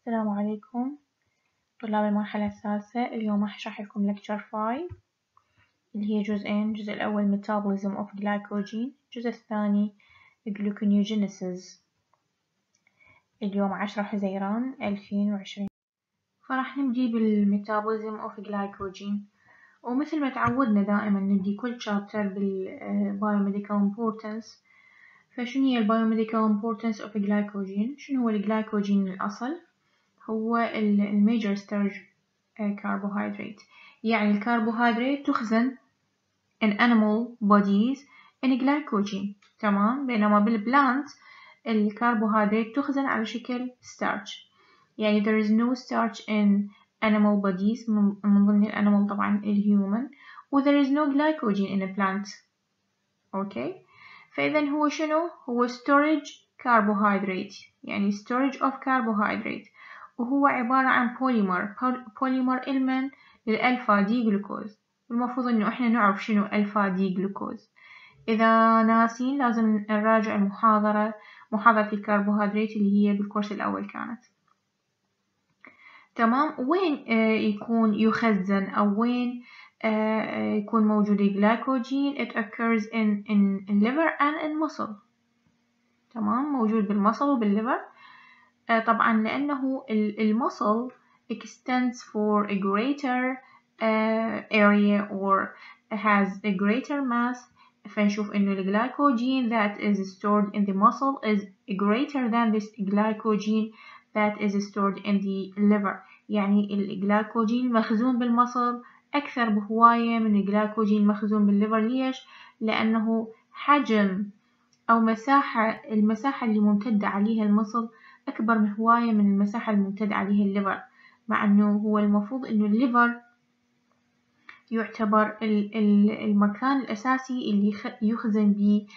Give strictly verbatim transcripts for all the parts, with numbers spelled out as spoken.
السلام عليكم طلاب المرحلة الثالثة. اليوم راح أشرح لكم lecture five اللي هي جزئين. الجزء الأول metabolism of glycogen، الجزء الثاني gluconeogenesis. اليوم عشرة حزيران ألفين وعشرين. فراح نبدي بالميتابوليزم of glycogen، ومثل ما تعودنا دائما نبدي كل chapter بالbiomedical importance. فشنو هي الbiomedical importance of glycogen؟ شنو هو الجلايكوجين الأصل؟ هو الميجر ستارج كربوهيدرات، يعني الكربوهيدرات تخزن in animal bodies in glycogen، تمام. بينما بالبلانت الكربوهيدرات تخزن على شكل starch، يعني there is no starch in animal bodies، من ضمن الانيمال طبعا الهيومن، و there is no glycogen in a plant. اوكي، فإذا هو شنو؟ هو storage carbohydrate، يعني storage of carbohydrate، وهو عبارة عن بوليمر بوليمر إلمن للألفا دي جلوكوز. المفروض إنه إحنا نعرف شنو ألفا دي جلوكوز. إذا ناسين لازم نراجع المحاضرة، محاضرة الكربوهيدرات اللي هي بالكورس الأول كانت. تمام. وين آه يكون يخزن أو وين آه يكون موجود الجلايكوجين؟ it occurs in in liver and in muscle. تمام، موجود بالمصل وبالليفر. آه طبعا لأنه المصل extends for a greater uh, area or has a greater mass، فنشوف إنه الجلايكوجين that is stored in the muscle is greater than this glycogen that is stored in the liver. يعني الجلايكوجين المخزون بالمصل أكثر بهواية من الجلايكوجين المخزون بالليفر. ليش؟ لأنه حجم أو مساحة المساحة اللي ممتدة عليها المصل أكبر بهواية من المساحة الممتدة عليها الليفر، مع أنه هو المفروض أنه الليفر يعتبر المكان الأساسي اللي يخزن به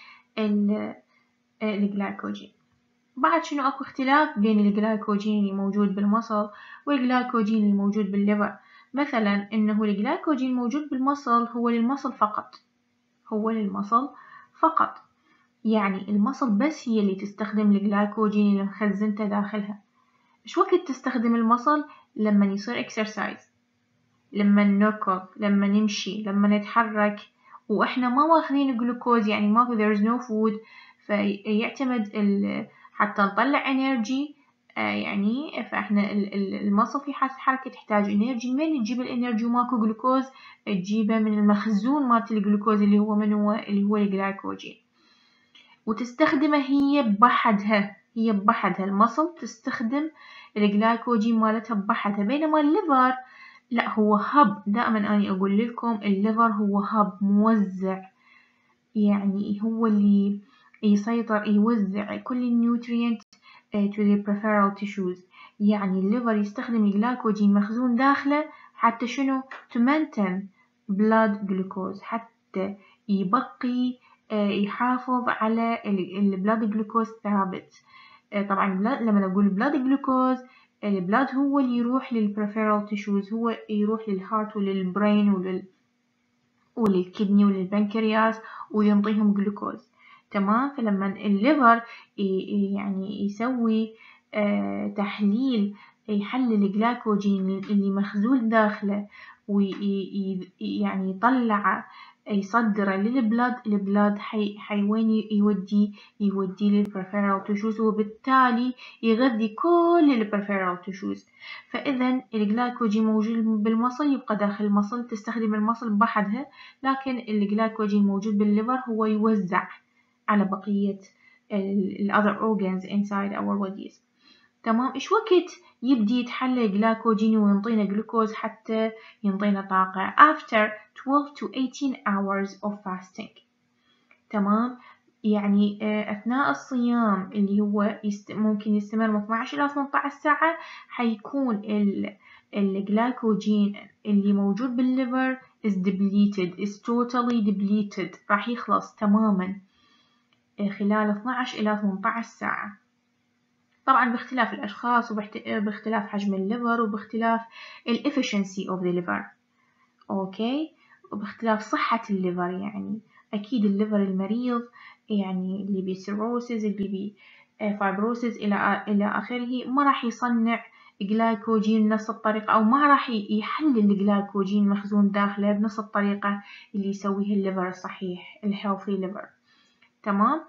الجلايكوجين. بعد شنو أكو اختلاف بين الجلايكوجين اللي موجود بالمصل والجلايكوجين اللي موجود بالليفر. مثلا إنه الجلايكوجين الموجود بالمصل هو للمصل فقط، هو للمصل فقط، يعني المصل بس هي اللي تستخدم الجلايكوجين اللي مخزنته داخلها. إيش وقت تستخدم المصل؟ لما يصير exercise، لما نركض، لما نمشي، لما نتحرك، وإحنا ما واخذين جلوكوز، يعني ما there is no food، فيعتمد حتى نطلع energy. آه يعني فإحنا المصل في حالة الحركة تحتاج energy. من تجيب الانرجي وماكو جلوكوز؟ تجيبه من المخزون مالت الجلوكوز اللي هو من هو اللي هو الجلايكوجين، وتستخدمه هي بحدها، هي بحدها. المصل تستخدم الجلايكوجين مالتها بحدها، بينما الليفر لا، هو هب. دائما أنا أقول لكم الليفر هو هب موزع، يعني هو اللي يسيطر يوزع كل النيوترينت to the peripheral tissues. يعني الليفر يستخدم الجلايكوجين مخزون داخله حتى شنو؟ to maintain blood glucose، حتى يبقي يحافظ على البلاد جلوكوز ثابت. طبعا لما نقول البلاد جلوكوز، البلاد هو اللي يروح للبريفيرال تيشوز، هو يروح للهارت وللبرين ولل وللكدني وللبنكرياس وينطيهم جلوكوز. تمام. فلما الليفر يعني يسوي تحليل، يحلل الجلايكوجين اللي مخزون داخله ويعني يطلع يصدره للبلاد، البلاد حي حيوين يودي يودي للبريفيرال تيشوز، وبالتالي يغذي كل البريفيرال تيشوز. فإذا الجلايكوجين موجود بالمصل يبقى داخل المصل، تستخدم المصل بحدها، لكن الجلايكوجين موجود بالليفر هو يوزع على بقية ال other organs inside our bodies. تمام. إيش وقت يبدي يتحلل الجلايكوجين وينطينا جلوكوز حتى ينطينا طاقة؟ after twelve to eighteen hours of fasting. تمام. يعني أثناء الصيام اللي هو يست... ممكن يستمر من اثني عشر إلى ثمانية عشر ساعة، حيكون ال... الجلايكوجين اللي موجود بالليفر is depleted is totally depleted، راح يخلص تماما خلال اثني عشر إلى ثمانية عشر ساعة. طبعا باختلاف الأشخاص وباختلاف حجم الليفر وباختلاف ال efficiency of the liver. أوكي، وباختلاف صحة الليفر. يعني أكيد الليفر المريض، يعني اللي بي cirrhosis، اللي بي فايبروسيس إلى إلى آخره، ما راح يصنع جلايكوجين بنفس الطريقة، أو ما راح يحلل الجلايكوجين المخزون داخله بنفس الطريقة اللي يسويها الليفر الصحيح الهيلثي ليفر. تمام.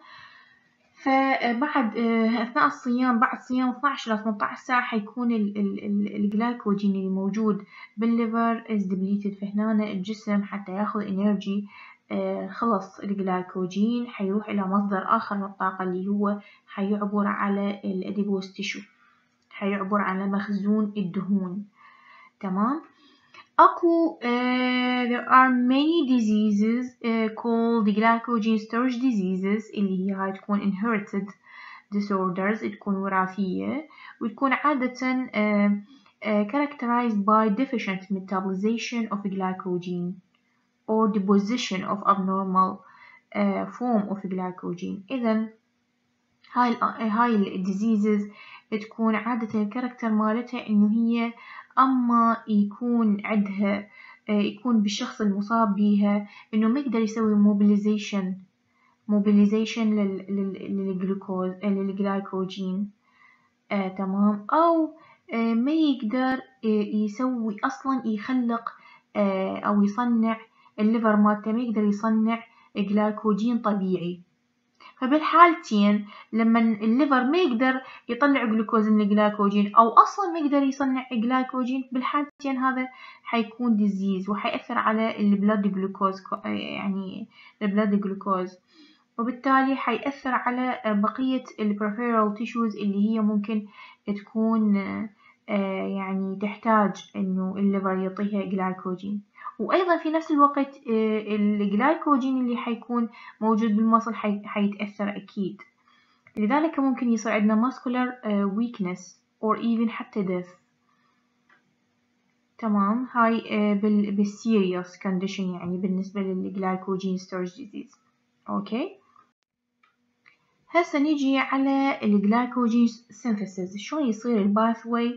فبعد أثناء الصيام، بعد صيام اثنى عشر إلى ثمانية عشر ساعة حيكون الجلايكوجين اللي موجود بالليفر is depleted، فهنا الجسم حتى ياخذ انرجي خلص الجلايكوجين حيروح إلى مصدر آخر من الطاقة اللي هو حيعبر على الأديبوز تيشو، حيعبر على مخزون الدهون. تمام. أكو uh, there are many diseases uh, called glycogen storage diseases اللي هي هاي تكون inherited disorders، تكون وراثية، وتكون عادة uh, uh, characterized by deficient metabolization of glycogen or deposition of abnormal uh, form of glycogen. إذن هاي هاي ال diseases تكون عادة الكاركتر مالتها إنه هي أما يكون عندها يكون بالشخص المصاب بيها إنه ما يقدر يسوي mobilization mobilization للجلوكوز للجلايكوجين آه تمام، أو آه ما يقدر يسوي أصلا يخلق آه أو يصنع الليفر مالته ما يقدر يصنع جلايكوجين طبيعي. فبالحالتين لما الليفر ما يقدر يطلع جلوكوز من الجلايكوجين أو أصلا ما يقدر يصنع جلايكوجين، بالحالتين هذا حيكون ديزيز وحيأثر على البلاد جلوكوز، يعني البلاد جلوكوز، وبالتالي حيأثر على بقية البريفيرال تيشوز اللي هي ممكن تكون يعني تحتاج إنه الليفر يعطيها جلايكوجين. وأيضا في نفس الوقت الجلايكوجين اللي حيكون موجود بالمصل حيتأثر أكيد، لذلك ممكن يصير عندنا muscular weakness or even حتى death. تمام. هاي بالserious condition يعني بالنسبة للجلايكوجين storage disease. أوكي. هسه نيجي على الجلايكوجين synthesis، شلون يصير ال pathway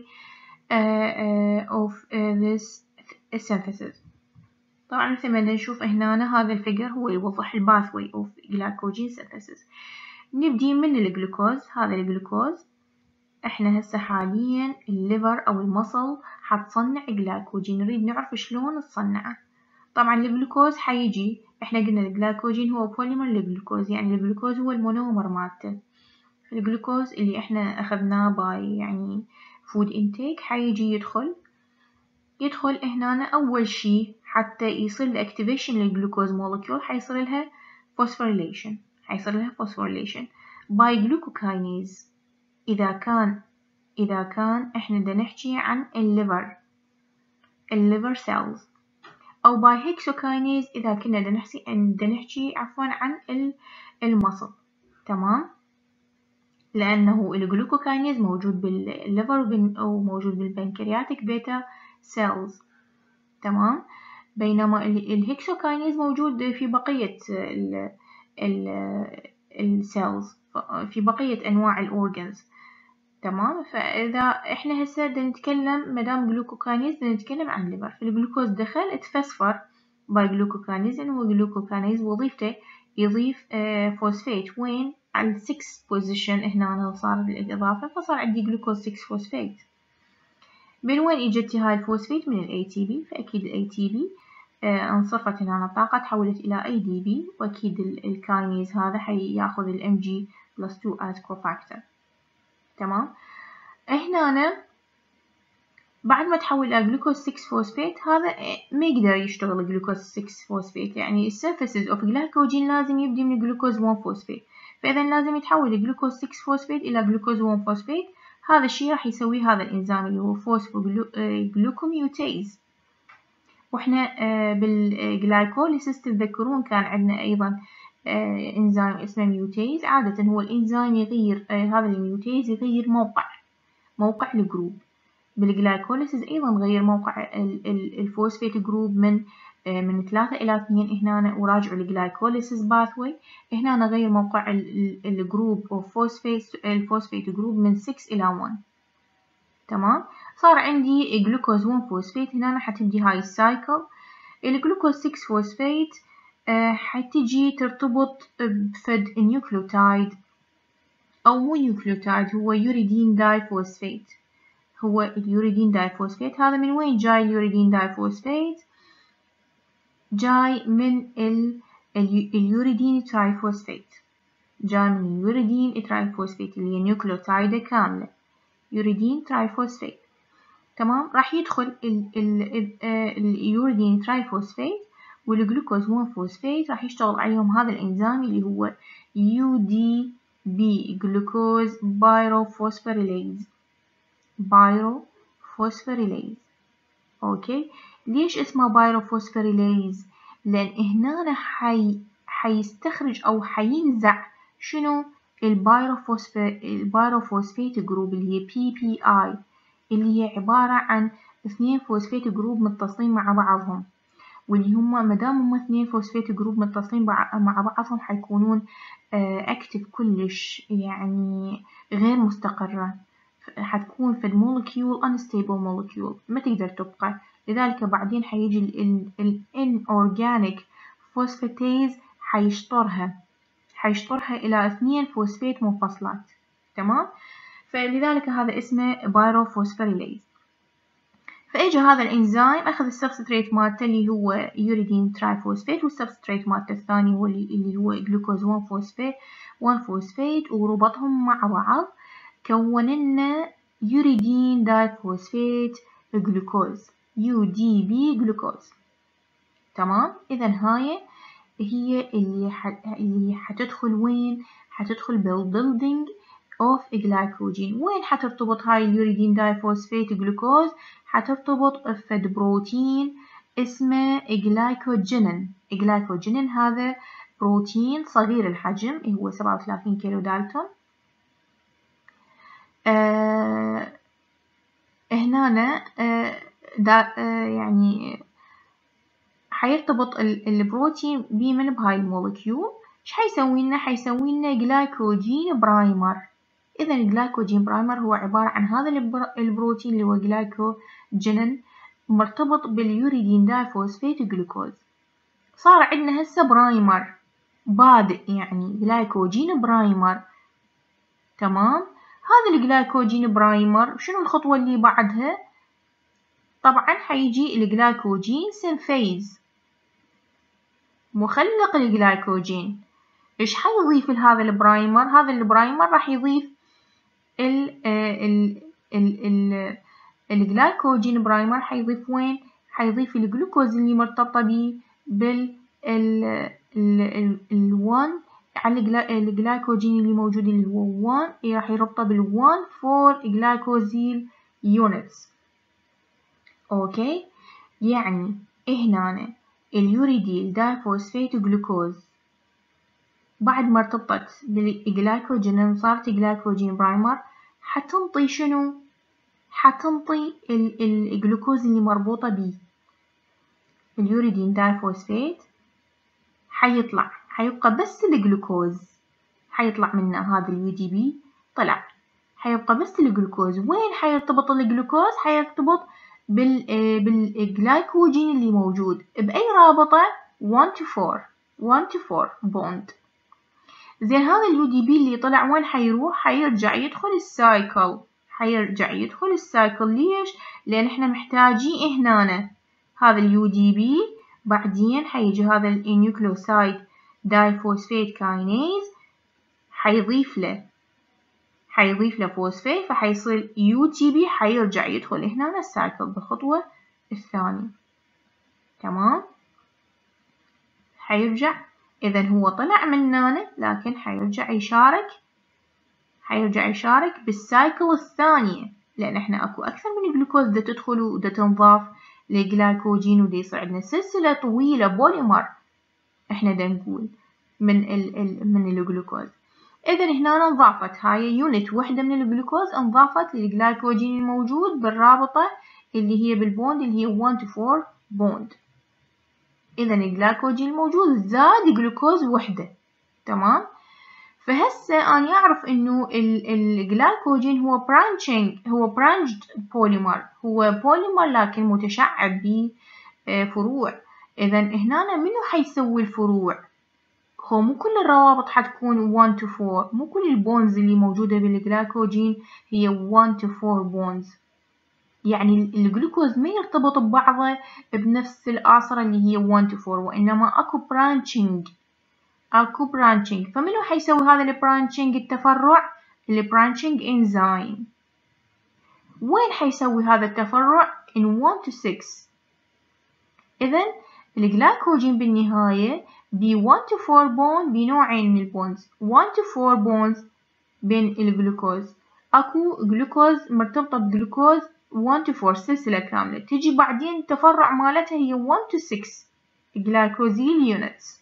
uh, uh, of uh, this synthesis. طبعا مثل ما نشوف هنا هذا الفيجر هو يوضح ال pathway of glycogen synthesis. نبدي من الجلوكوز، هذا الجلوكوز احنا هسه حاليا الليفر او المصل حتصنع جلايكوجين، نريد نعرف شلون تصنعه. طبعا الجلوكوز حيجي، احنا قلنا الجلايكوجين هو بوليمر للجلوكوز، يعني الجلوكوز هو المونومر مالته. الجلوكوز اللي احنا اخذناه باي يعني فود انتيك حيجي يدخل يدخل هنا أول شي حتى يصير له activation للجلوكوز مولكيول حيصير لها phosphorylation حيصير لها phosphorylation by glucokinase. إذا كان إذا كان إحنا بدنا نحكي عن الليفر الليفر cells، أو by hexokinase إذا كنا بدنا نحكي بدنا نحكي عفوا عن المصل. تمام. لأنه الجلوكوكاينيز موجود بالليفر وموجود بالبنكرياتيك بيتا cells. تمام. بينما الهكسوكاينيز موجود في بقية ال ال السيلز، في بقية أنواع الأورجنز. تمام. فإذا إحنا هسه بدنا نتكلم مدام جلوكوكاينيز بدنا نتكلم عن الليفر، فالجلوكوز دخل اتفسفر باي جلوكوكاينيز، إنه جلوكوكاينيز وظيفته يضيف فوسفيت وين على السكس بوزيشن، هنا صار بالإضافة فصار عندي جلوكوز ستة فوسفيت. من وين إجت هاي الفوسفيت؟ من ال إيه تي بي، فأكيد ال إيه تي بي آه انصرفت هنا الطاقة تحولت إلى إيه دي بي، وأكيد الكاينيز هذا حياخذ ال إم جي بلس تو as cofactor. تمام. هنا بعد ما تحول إلى جلوكوز ستة فوسفيت هذا ما يقدر يشتغل جلوكوز ستة فوسفيت، يعني السينثيسيس أوف جلايكوجين لازم يبدي من جلوكوز واحد فوسفيت، فإذا لازم يتحول جلوكوز ستة فوسفيت إلى جلوكوز واحد فوسفيت. هذا الشيء راح يسويه هذا الإنزيم اللي هو فوسفوجلوكوميوتيز. وإحنا بالجلايكوليسيس تتذكرون كان عندنا أيضا إنزيم اسمه ميوتيز، عادة هو الإنزيم يغير هذا الميوتيز يغير موقع موقع الجروب. بالجلايكوليسيس أيضا غير موقع الفوسفيت جروب من من ثلاثة إلى اثنين هنا، وراجعوا الجلايكوليسيس باثوي هنا غير موقع الجروب أو فوسفيت الفوسفيت جروب من ستة إلى واحد. تمام. صار عندي جلوكوز واحد فوسفيت، هنا حتبدي هاي السايكل. الجلوكوز ستة فوسفيت أه حتجي ترتبط بفد نيوكليوتايد أو مو نيوكليوتايد، هو يوريدين دايفوسفيت. هو اليوريدين دايفوسفيت. هذا من وين جاي اليوريدين دايفوسفيت؟ جاي من ال اليوريدين ترايفوسفيت. جاي من اليوريدين ترايفوسفيت اللي هي نيوكليوتايدة كاملة، يوريدين ترايفوسفيت. تمام. راح يدخل ال ال اليوريدين ترايفوسفيت والجلوكوز ون فوسفيت، راح يشتغل عليهم هذا الإنزيم اللي هو يو دي بي جلوكوز بايروفوسفوريليز. بايروفوسفوريليز. أوكي. ليش اسمه بايروفوسفوريليز؟ لأن هنا حي حيستخرج أو حينزع شنو؟ البايروفوسفيت البايروفوسفيت جروب اللي هي بي بي آي، اللي هي عبارة عن اثنين فوسفيت جروب متصلين مع بعضهم، واللي هم مدام هم اثنين فوسفيت جروب متصلين مع بعضهم حيكونون اكتف كلش، يعني غير مستقرة، حتكون في المولكيول unstable molecule ما تقدر تبقى. لذلك بعدين حيجي ال inorganic phosphatase حيشطرها حيشطرها إلى اثنين فوسفيت منفصلات. تمام. فلذلك هذا اسمه بايروفوسفوريليز. فاجى هذا الانزيم اخذ السبستريت مالته اللي هو يوريدين ترايفوسفيت، والسبستريت مالته الثاني هو اللي هو جلوكوز ون فوسفيت ون فوسفيت وربطهم مع بعض كون لنا يوريدين دايفوسفيت جلوكوز، يو دي بي جلوكوز. تمام. اذا هاي هي اللي ح... اللي حتدخل وين؟ حتدخل بالبيلدينج اوف جلايكوجين. وين حترتبط هاي اليوريدين دايفوسفيت جلوكوز؟ حترتبط بفد بروتين اسمه جلايكوجينين. جلايكوجينين هذا بروتين صغير الحجم، هو سبعة وثلاثين كيلو دالتون. آه هنا آه دا آه يعني حيرتبط البروتين بمن بهاي المولكيول. ايش حيسوي لنا؟ حيسوي لنا جلايكوجين برايمر. اذا الجلايكوجين برايمر هو عبارة عن هذا البروتين اللي هو جلايكوجينين مرتبط باليوريدين دايفوسفيت جلوكوز. صار عندنا هسه برايمر بادئ، يعني جلايكوجين برايمر. تمام. هذا الجلايكوجين برايمر شنو الخطوة اللي بعدها؟ طبعا حيجي الجلايكوجين سينفيز، مخلق الجلايكوجين. ايش حيضيف لهذا البرايمر؟ هذا البرايمر راح يضيف ال ال ال ال الجلايكوجين برايمر حيضيف وين؟ حيضيف الجلوكوز اللي مرتبطة به بال ال ال ال1 على الجلايكوجين اللي موجود اللي هو واحد، راح يربطه بالواحد فور جلايكوزيل يونتس. اوكي. يعني هنا اليوريديل دايفوسفيت جلوكوز بعد ما ارتبطت بالجلايكوجين صارت جلايكوجين برايمر، حتنطي شنو؟ حتنطي الجلوكوز اللي مربوطة بيه. اليوريدين دايفوسفيت حيطلع، حيبقى بس الجلوكوز، حيطلع منه هذا اليو دي بي طلع، حيبقى بس الجلوكوز. وين حيرتبط الجلوكوز؟ حيرتبط بال بالجلايكوجين اللي موجود بأي رابطة؟ واحد to أربعة، واحد to أربعة بوند. زين هذا اليو دي بي اللي طلع وين حيروح؟ حيرجع يدخل السايكل، حيرجع يدخل السايكل. ليش؟ لأن احنا محتاجين هنا هذا اليو دي بي، بعدين حيجي هذا النيوكليوسايد دايفوسفيت كاينيز حيضيف له حيضيف له فوسفيت، فحيصير يو تي بي، حيرجع يدخل هنا السايكل بالخطوة الثانية. تمام. حيرجع، إذا هو طلع من هنا لكن حيرجع يشارك حيرجع يشارك بالسايكل الثانية، لأن احنا اكو أكثر من جلوكوز دا تدخل ودا تنضاف لجلايكوجين، ودا يصير عندنا سلسلة طويلة بوليمر احنا دا نقول من ال ال من الجلوكوز. إذا هنا انضافت هاي يونت وحدة من الجلوكوز، انضافت للجلايكوجين الموجود بالرابطة اللي هي بالبوند اللي هي واحد to أربعة بوند. إذا الجلايكوجين الموجود زاد جلوكوز وحدة. تمام. فهسه أنا أعرف إنه الجلايكوجين هو برانشينج هو برانشد بوليمر، هو بوليمر لكن متشعب بفروع. إذا هنا منو حيسوي الفروع؟ هو مو كل الروابط حتكون one to four، مو كل البونز اللي موجودة بالجلايكوجين هي one to four بونز. يعني الجلوكوز ما يرتبط ببعضه بنفس الآصرة اللي هي one to four، وإنما أكو branching أكو branching. فمنو حيسوي هذا البرانشنج؟ التفرع، البرانشنج إنزيم. وين حيسوي هذا التفرع؟ in one to six. إذن الجلايكوجين بالنهاية ب one to four بوند بنوعين من البونز، one to four بونز بين الجلوكوز. أكو جلوكوز مرتبطة بجلوكوز one to four سلسلة كاملة، تجي بعدين التفرع مالتها هي one to six جلايكوزيل يونتس.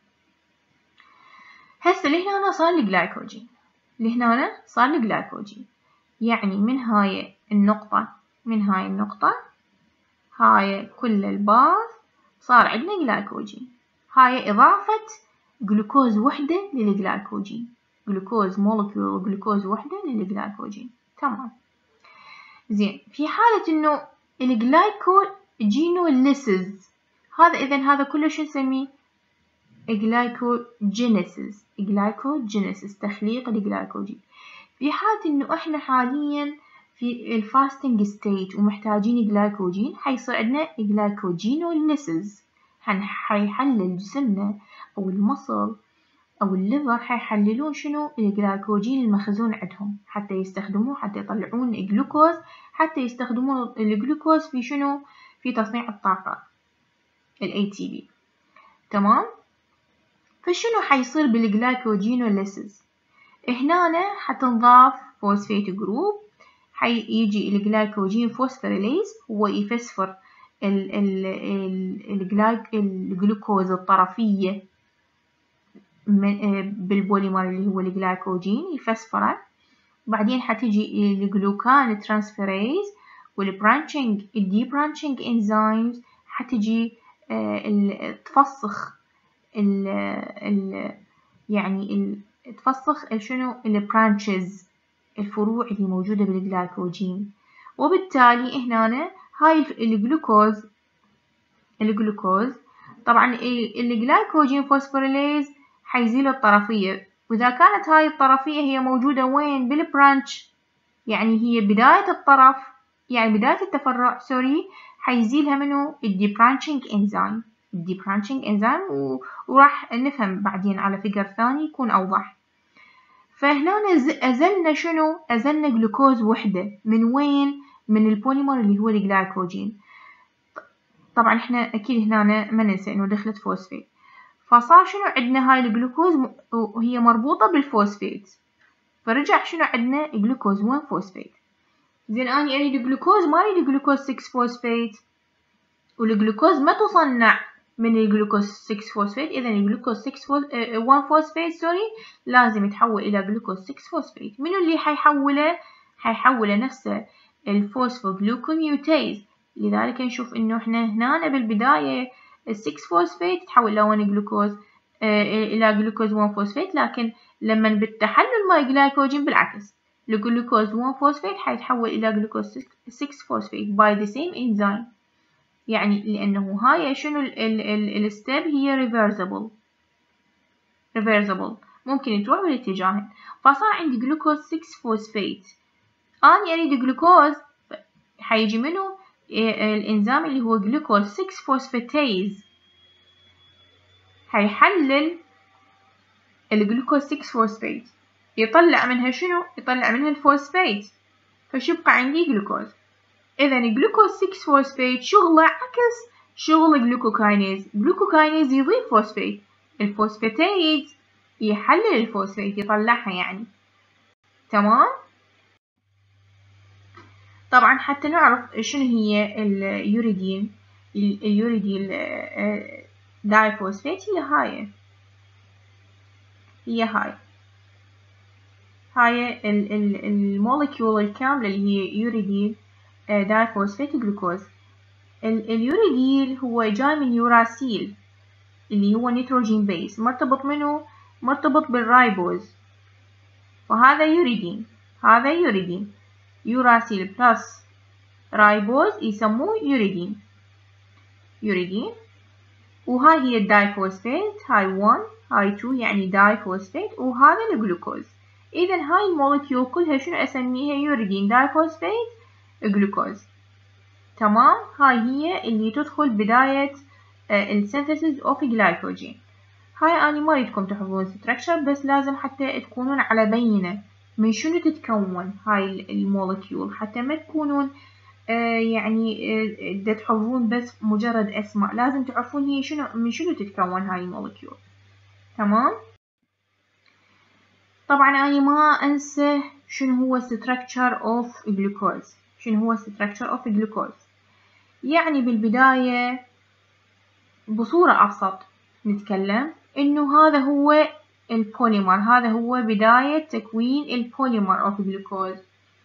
هسه لهنا صار الجلايكوجين، لهنا صار الجلايكوجين. يعني من هاي النقطة، من هاي النقطة هاي كل الباث صار عندنا جلايكوجين. هاي إضافة جلوكوز وحدة للجلايكوجين، جلوكوز مولكيول جلوكوز وحدة للجلايكوجين. تمام. زين، في حالة إنه الجلايكوجينوليسيس هذا، إذن هذا كله شو نسميه؟ جلايكوجينيسيس، جلايكوجينيسيس تخليق الجلايكوجين. في حالة إنه إحنا حاليا في الفاستنج ستيج ومحتاجين جلايكوجين، حيصير عندنا جلايكوجينوليسيس. حيحلل جسمنا أو المصل أو الليفر حيحللون شنو؟ الجلايكوجين المخزون عندهم حتى يستخدموه، حتى يطلعون جلوكوز، حتى يستخدمون الجلوكوز في شنو؟ في تصنيع الطاقة ال إيه تي بي. تمام؟ فشنو حيصير بالجلايكوجينوليسيس؟ هنا حتنضاف فوسفيت جروب، حيجي الجلايكوجين فوسفوريليز، هو يفسفر ال ال ال الجلوكوز الطرفية بالبوليمر اللي هو الجلايكوجين، يفسفره. بعدين حتيجي الجلوكان ترانسفيريز والبرانشنج الدي برانشنج انزيمز، حتيجي تفسخ ال ال يعني ال تفسخ شنو؟ البرانشز، الفروع اللي موجودة بالجلايكوجين. وبالتالي هنا هاي الجلوكوز الجلوكوز طبعا الجلايكوجين فوسفوريليز حيزيل الطرفية، وإذا كانت هاي الطرفية هي موجودة وين؟ بالبرانش، يعني هي بداية الطرف، يعني بداية التفرع سوري، حيزيلها منو؟ الدي برانشنج انزيم، الدي برانشنج انزيم، وراح نفهم بعدين على فيجر ثاني يكون أوضح. فهنا أزلنا شنو؟ أزلنا جلوكوز وحدة من وين؟ من البوليمر اللي هو الجلايكوجين. طبعا احنا أكيد هنا ما ننسى إنه دخلت فوسفيت، فصار شنو عندنا؟ هاي الجلوكوز وهي مربوطة بالفوسفيت، فرجع شنو عندنا؟ جلوكوز واحد فوسفيت. زين، أنا أريد جلوكوز، ما أريد جلوكوز ستة فوسفيت، والجلوكوز ما تصنع من الجلوكوز ستة فوسفيت، إذا الجلوكوز ستة فوس... واحد فوسفيت سوري لازم يتحول إلى جلوكوز ستة فوسفيت. منو اللي حيحوله؟ حيحوله نفسه الفوسفوجلوكوميوتيز. لذلك نشوف إنه إحنا هنا بالبداية ال ستة فوسفيت تحول إلى واحد جلوكوز إلى جلوكوز واحد فوسفيت، لكن لما بالتحلل مع الجلايكوجين بالعكس، الجلوكوز واحد فوسفيت حيتحول إلى جلوكوز ستة فوسفيت by the same enzyme. يعني لأنه هاي شنو الستيب؟ هي reversible reversible ممكن تروح بالاتجاهين. فصار عندي جلوكوز ستة فوسفيت، أنا أريد جلوكوز، حيجي منه الإنزيم اللي هو جلوكوز ستة فوسفاتيز، حيحلل الجلوكوز ستة فوسفيت، يطلع منها شنو؟ يطلع منها الفوسفيت، فشبقى عندي جلوكوز. إذا الجلوكوز ستة فوسفيت شغله عكس شغل الجلوكوكاينيز، الجلوكوكاينيز يضيف فوسفيت، الفوسفاتيز يحلل الفوسفيت يطلعها يعني. تمام؟ طبعا حتى نعرف شنو هي اليوريدين، اليوريدين دايفوسفيت هي هاي هي هاي هاي المولكيول الكاملة اللي هي يوريدين دايفوسفيت جلوكوز. اليوريديل هو جاي من يوراسيل اللي هو نيتروجين بيس، مرتبط منه؟ مرتبط بالرايبوز، وهذا يوريدين، هذا يوريدين، يوراسيل بلس رايبوز يسموه يوريدين يوريدين. وهاي هي الدايفوسفيت، هاي واحد هاي تو يعني دايفوسفيت وهذا الجلوكوز. إذا هاي المولكيول كلها شنو أسميها؟ يوريدين دايفوسفيت جلوكوز. تمام، هاي هي اللي تدخل بداية السينثيسيس اوف جلايكوجين. هاي أنا ما أريدكم تحفظون ستراكشر، بس لازم حتى تكونون على بينة من شنو تتكون هاي المولكيول، حتى ما تكونون آه يعني آه دا تحفظون بس مجرد أسماء، لازم تعرفون هي شنو من شنو تتكون هاي المولكيول. تمام. طبعا أنا ما أنسى شنو هو structure of glucose. شنو هو structure of glucose؟ يعني بالبداية بصورة أبسط نتكلم إنه هذا هو البوليمر، هذا هو بداية تكوين البوليمر of glucose.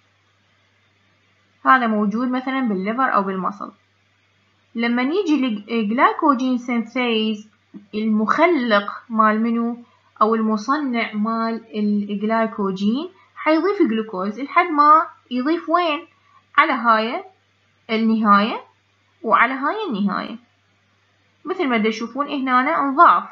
هذا موجود مثلا بالليفر أو بالمصل. لما نيجي الجلايكوجين سينثيز، المخلق مال منو أو المصنع مال الجلايكوجين حيضيف جلوكوز لحد ما يضيف وين؟ على هاي النهاية وعلى هاي النهاية. مثل ما تشوفون هنا انضاف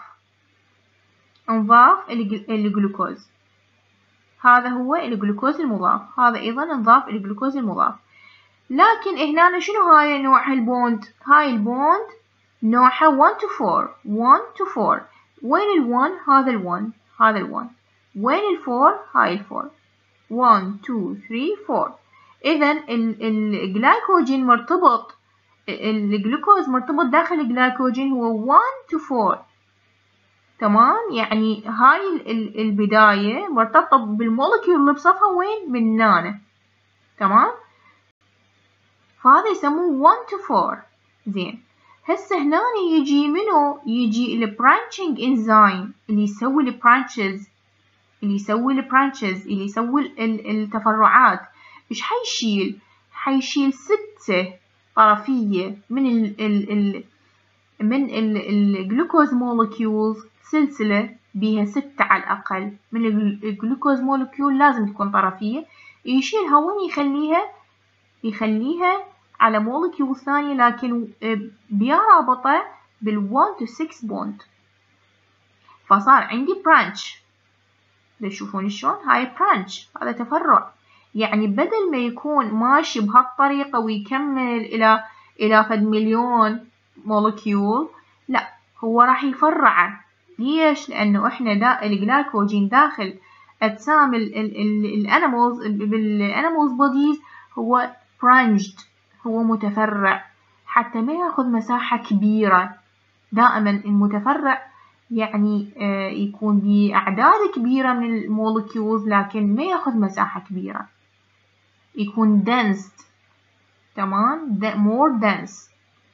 انضاف الجلوكوز، هذا هو الجلوكوز المضاف، هذا أيضا انضاف الجلوكوز المضاف. لكن هنا شنو هاي نوع البوند؟ هاي البوند نوعها one to four one to four. وين الون؟ هذا الون هذا الون. وين الفور؟ هاي الفور. one two three four. إذا الجلايكوجين مرتبط، الجلوكوز مرتبط داخل الجلايكوجين هو one to four. تمام، يعني هاي البداية مرتبطة بالمولكيول اللي بصفها وين؟ بالنانة. تمام، فهذا يسموه one to four. زين، هسه هنا يجي منو؟ يجي البرانشنج انزيم اللي يسوي البرانشز اللي يسوي البرانشز اللي يسوي التفرعات. ايش حيشيل؟ حيشيل ستة طرفية من ال ال ال من الجلوكوز مولكيولز، سلسلة بيها ستة على الأقل من الجلوكوز مولكيول لازم تكون طرفية. يشيلها وين؟ يخليها يخليها على مولكيول ثانية لكن بيا رابطة بال one to six بوند. فصار عندي برانش. تشوفون شلون؟ هاي برانش، هذا تفرع. يعني بدل ما يكون ماشي بهالطريقة ويكمل إلى إلى فد مليون مولكيول، لا، هو راح يفرعه. ليش؟ لأنه إحنا دا الجلايكوجين داخل أجسام الأنيمالز بالأنيمالز بوديز هو branched، هو متفرع حتى ما ياخذ مساحة كبيرة. دائما المتفرع يعني يكون بأعداد كبيرة من المولكيولز لكن ما ياخذ مساحة كبيرة، يكون dense. تمام، more dense.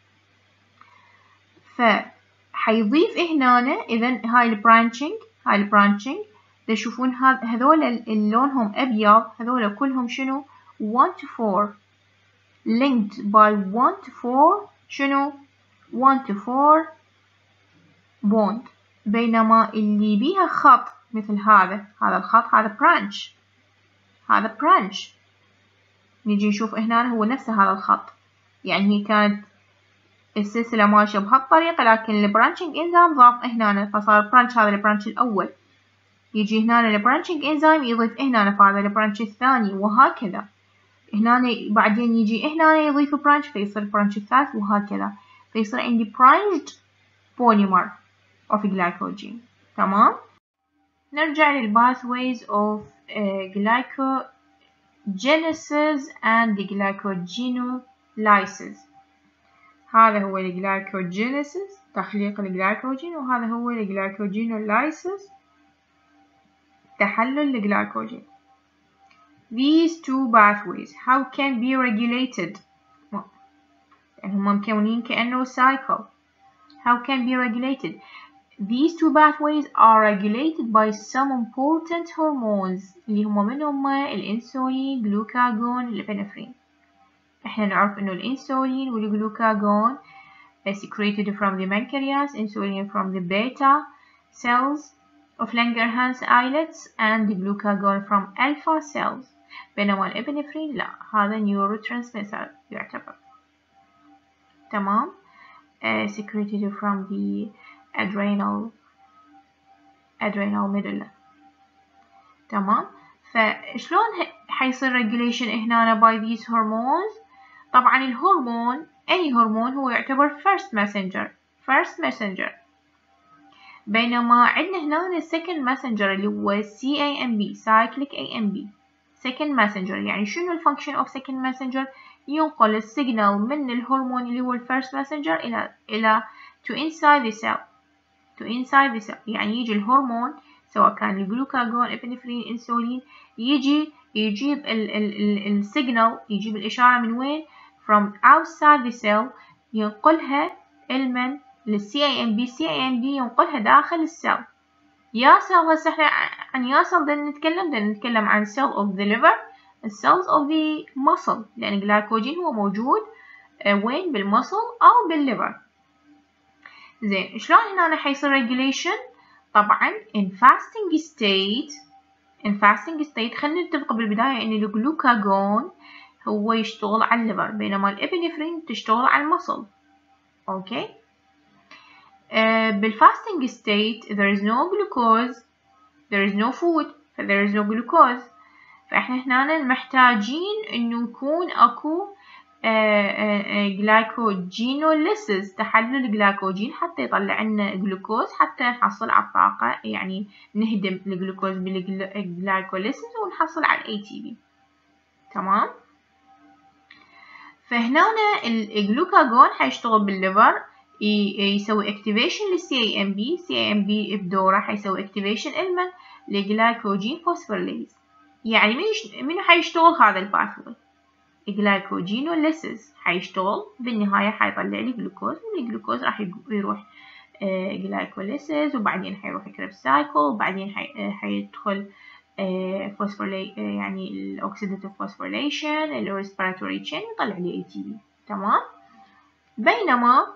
فحيضيف هنا إذن هاي البرانشنج هاي البرانشنج تشوفون هذول اللونهم أبيض، هذول كلهم شنو؟ one to four linked by one to four شنو؟ one to four bond. بينما اللي بيها خط مثل هذا هذا الخط هذا branch هذا branch. نجي نشوف هنا هو نفس هذا الخط، يعني هي كانت السلسلة ماشية بهالطريقة لكن البرانشنج انزيم ضاف هنا فصار برانش. هذا البرانش الأول، يجي هنا البرانشنج انزيم يضيف هنا فهذا البرانش الثاني، وهكذا. هنا بعدين يجي هنا يضيف برانش فيصير برانش الثالث، وهكذا فيصير عندي branched polymer of glycogen. تمام، نرجع للpathways of uh, glycogenesis and glycogenolysis. هذا هو الجلايكوجينيسيس تخليق الجلايكوجين، وهذا هو الجلايكوجينولايسيس تحلل الجلايكوجين. These two pathways how can be regulated؟ يعني هم مكونين كأنه cycle. How can be regulated؟ These two pathways are regulated by some important hormones اللي هم من هم الانسولين، جلوكاجون، الابنفرين. احنا نعرف انه الانسولين والجلوكاجون secreted from the pancreas, insulin from the beta cells of Langerhans islets and the glucagon from alpha cells. بينما الابنفرين لا، هذا neurotransmitter يعتبر. تمام، uh, secreted from the adrenal adrenal medulla. تمام. فشلون حيصير regulation هنا by these hormones؟ طبعا الهرمون أي هرمون هو يعتبر first messenger first messenger بينما عندنا هنا second messenger اللي هو سي إيه إم بي cyclic إيه إم بي second messenger. يعني شنو الفانكشن of second messenger؟ ينقل السيجنال من الهرمون اللي هو first messenger إلى إلى to inside the cell to inside the cell. يعني يجي الهرمون سواء كان الجلوكاجون ابنفرين انسولين يجي يجيب السيجنال يجيب الإشارة من وين؟ from outside the cell ينقلها المن للسي إيه إم بي سي إيه إم بي ينقلها داخل السيل. يا سيل هسه احنا عن يا سيل بدنا نتكلم بدنا نتكلم عن cell of the liver cells of the muscle لأن الجلايكوجين هو موجود وين؟ بالمصل أو بالليفر. زين شلون هنا حيصير regulation؟ طبعا in fasting state in fasting state خلينا نتفق بالبداية إن الجلوكاجون هو يشتغل على الليفر بينما الإبنفرين تشتغل على المصل. أوكي. Uh, بالفاستنج state there is no glucose there is no food ف there is no glucose. فإحنا هنا محتاجين إنه يكون أكو جلايكوجينوليسيس تحلل الجلايكوجين حتى يطلع لنا جلوكوز حتى نحصل على الطاقة. يعني نهدم الجلوكوز بالجلايكوليسيس ونحصل على ال إيه تي بي. تمام. فهنا الجلوكاجون حيشتغل بالليفر يسوي activation لل سي إيه إم بي سي إيه إم بي بدوره حيسوي activation المن لجلايكوجين فوسفوريليز. يعني منو حيشتغل هذا الباثوي؟ الجلايكوجينوليسيس حيشتغل بالنهاية حيطلع لي جلوكوز والجلوكوز راح يروح جلايكوليسيس وبعدين حيروح كريب سايكل وبعدين حيدخل فوسفوريلي يعني الأوكسيداتيف فوسفوريليشن الريسبيراتوري تشين يطلع لي إيه تي بي. تمام. بينما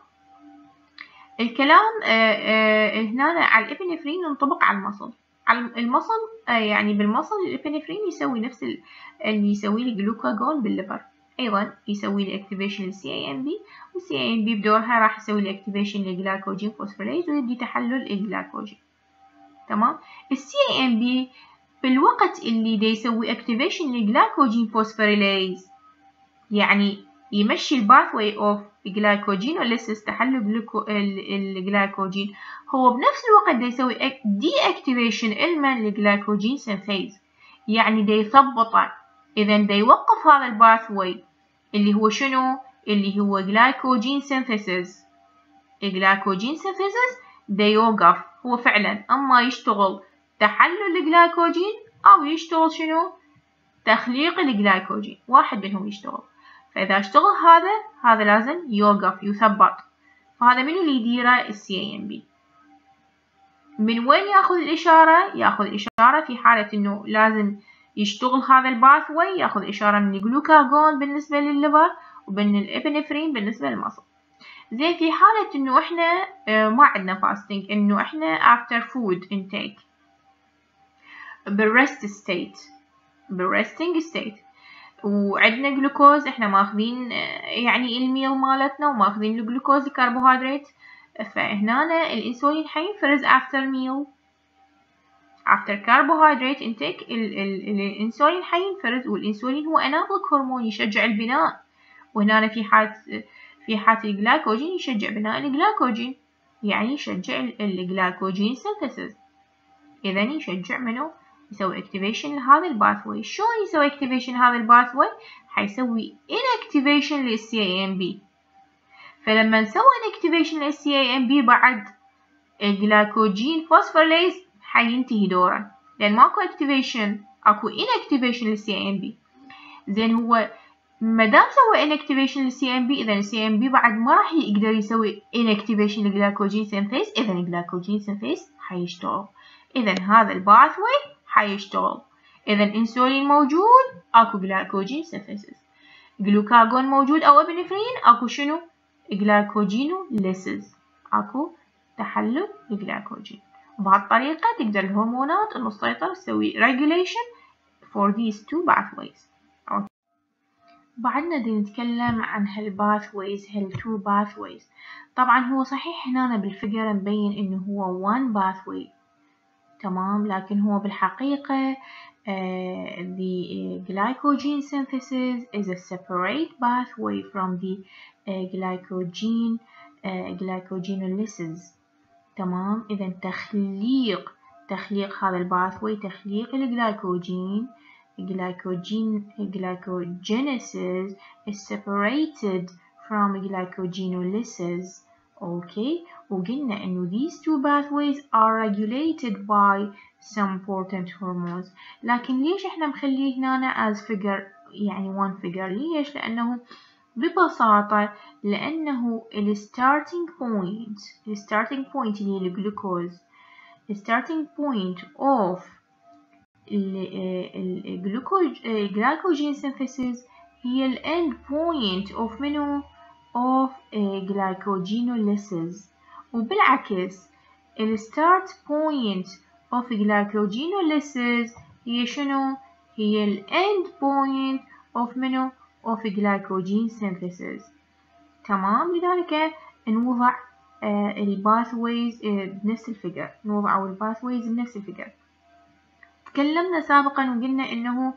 الكلام هنا على الإبنفرين ينطبق على المصل. على المصل يعني بالمصل الإبنفرين يسوي نفس اللي يسوي لي جلوكاجون بالليفر أيضا يسوي لي activation لل سي إيه إم بي وال سي إيه إم بي بدورها راح يسوي لي activation للجلايكوجين فوسفوريليز ويبدي تحلل الجلايكوجين. تمام. ال سي إيه إم بي بالوقت اللي دا يسوي activation للجلايكوجين فوسفوريليز يعني يمشي الباثوي اوف جلايكوجينوليسيس تحلل الجلايكوجين هو بنفس الوقت دا يسوي دي اكتيفيشن المن للجلايكوجين سينثيز يعني دا يثبطه. اذا دا يوقف هذا الباثوي اللي هو شنو؟ اللي هو جلايكوجين سينثيسيس. الجلايكوجين سينثيسيس دا يوقف هو فعلا اما يشتغل تحلل الجلايكوجين او يشتغل شنو؟ تخليق الجلايكوجين واحد منهم يشتغل. فإذا اشتغل هذا هذا لازم يوقف يثبط. فهذا منو اللي يديره؟ ال سي إيه إم بي. من وين ياخذ الإشارة؟ ياخذ الإشارة في حالة إنه لازم يشتغل هذا الباثوي ياخذ إشارة من الجلوكاجون بالنسبة للليفر ومن الإبنفرين بالنسبة للمصل. زين في حالة إنه إحنا ما عندنا فاستنج إنه إحنا after food intake بالرست state بالرستنج state وعندنا جلوكوز احنا ماخذين يعني الميل مالتنا وماخذين الجلوكوز الكربوهيدرات. فهنا الانسولين حينفرز after meal after carbohydrate intake الانسولين حينفرز والانسولين هو انابليك هرمون يشجع البناء. وهنا في حالة في حالة الجلايكوجين يشجع بناء الجلايكوجين يعني يشجع الجلايكوجين سينثيسيس. اذا يشجع منه يسوي activation لهذا الباثوي. شلون يسوي activation لهذا الباثوي؟ حيسوي inactivation لل سي إيه إم بي. فلما نسوي inactivation لل سي إيه إم بي بعد الجلايكوجين فوسفوريليز حينتهي دوره لأن ماكو activation اكو inactivation لل سي إيه إم بي. زين هو مادام سوى inactivation لل سي إيه إم بي إذا ال سي إيه إم بي بعد ما راح يقدر يسوي inactivation للجلايكوجين سينثيز. إذا الجلايكوجين سينثيز حيشتغل. إذا هذا الباثوي حيشتغل. إذا الانسولين موجود اكو جلايكوجين سينثيسيس. جلوكاجون موجود او ابنفرين اكو شنو؟ جلايكوجينوليسيس اكو تحلل الجلايكوجين. بهالطريقة تقدر الهرمونات المسيطرة تسوي regulation for these two pathways. بعدنا بدنا نتكلم عن هالباثويز هالتو باثويز. طبعا هو صحيح هنا بالفيجر مبين انه هو one pathway تمام. لكن هو بالحقيقة uh, the glycogen synthesis is a separate pathway from the uh, glycogen uh, glycogenolysis. تمام. إذا تخليق تخليق هذا الباثوي، تخليق الجلايكوجين glycogen glycogenesis is separated from glycogenolysis. Okay. وقلنا إنه these two pathways are regulated by some important hormones. لكن ليش إحنا مخليه هنا as figure يعني one figure؟ ليش؟ لأنه ببساطة لأنه ال starting point ال starting point اللي هي الجلوكوز ال starting point of الجلايكوجين synthesis هي ال end point of منو؟ of glycogenolysis. وبالعكس ال start point of glycogenolysis هي شنو؟ هي ال end point of منو؟ of glycogen synthesis. تمام. لذلك نوضع آه الباثويز آه بنفس الفيجر، نوضع الباثويز بنفس الفيجر. تكلمنا سابقا وقلنا انه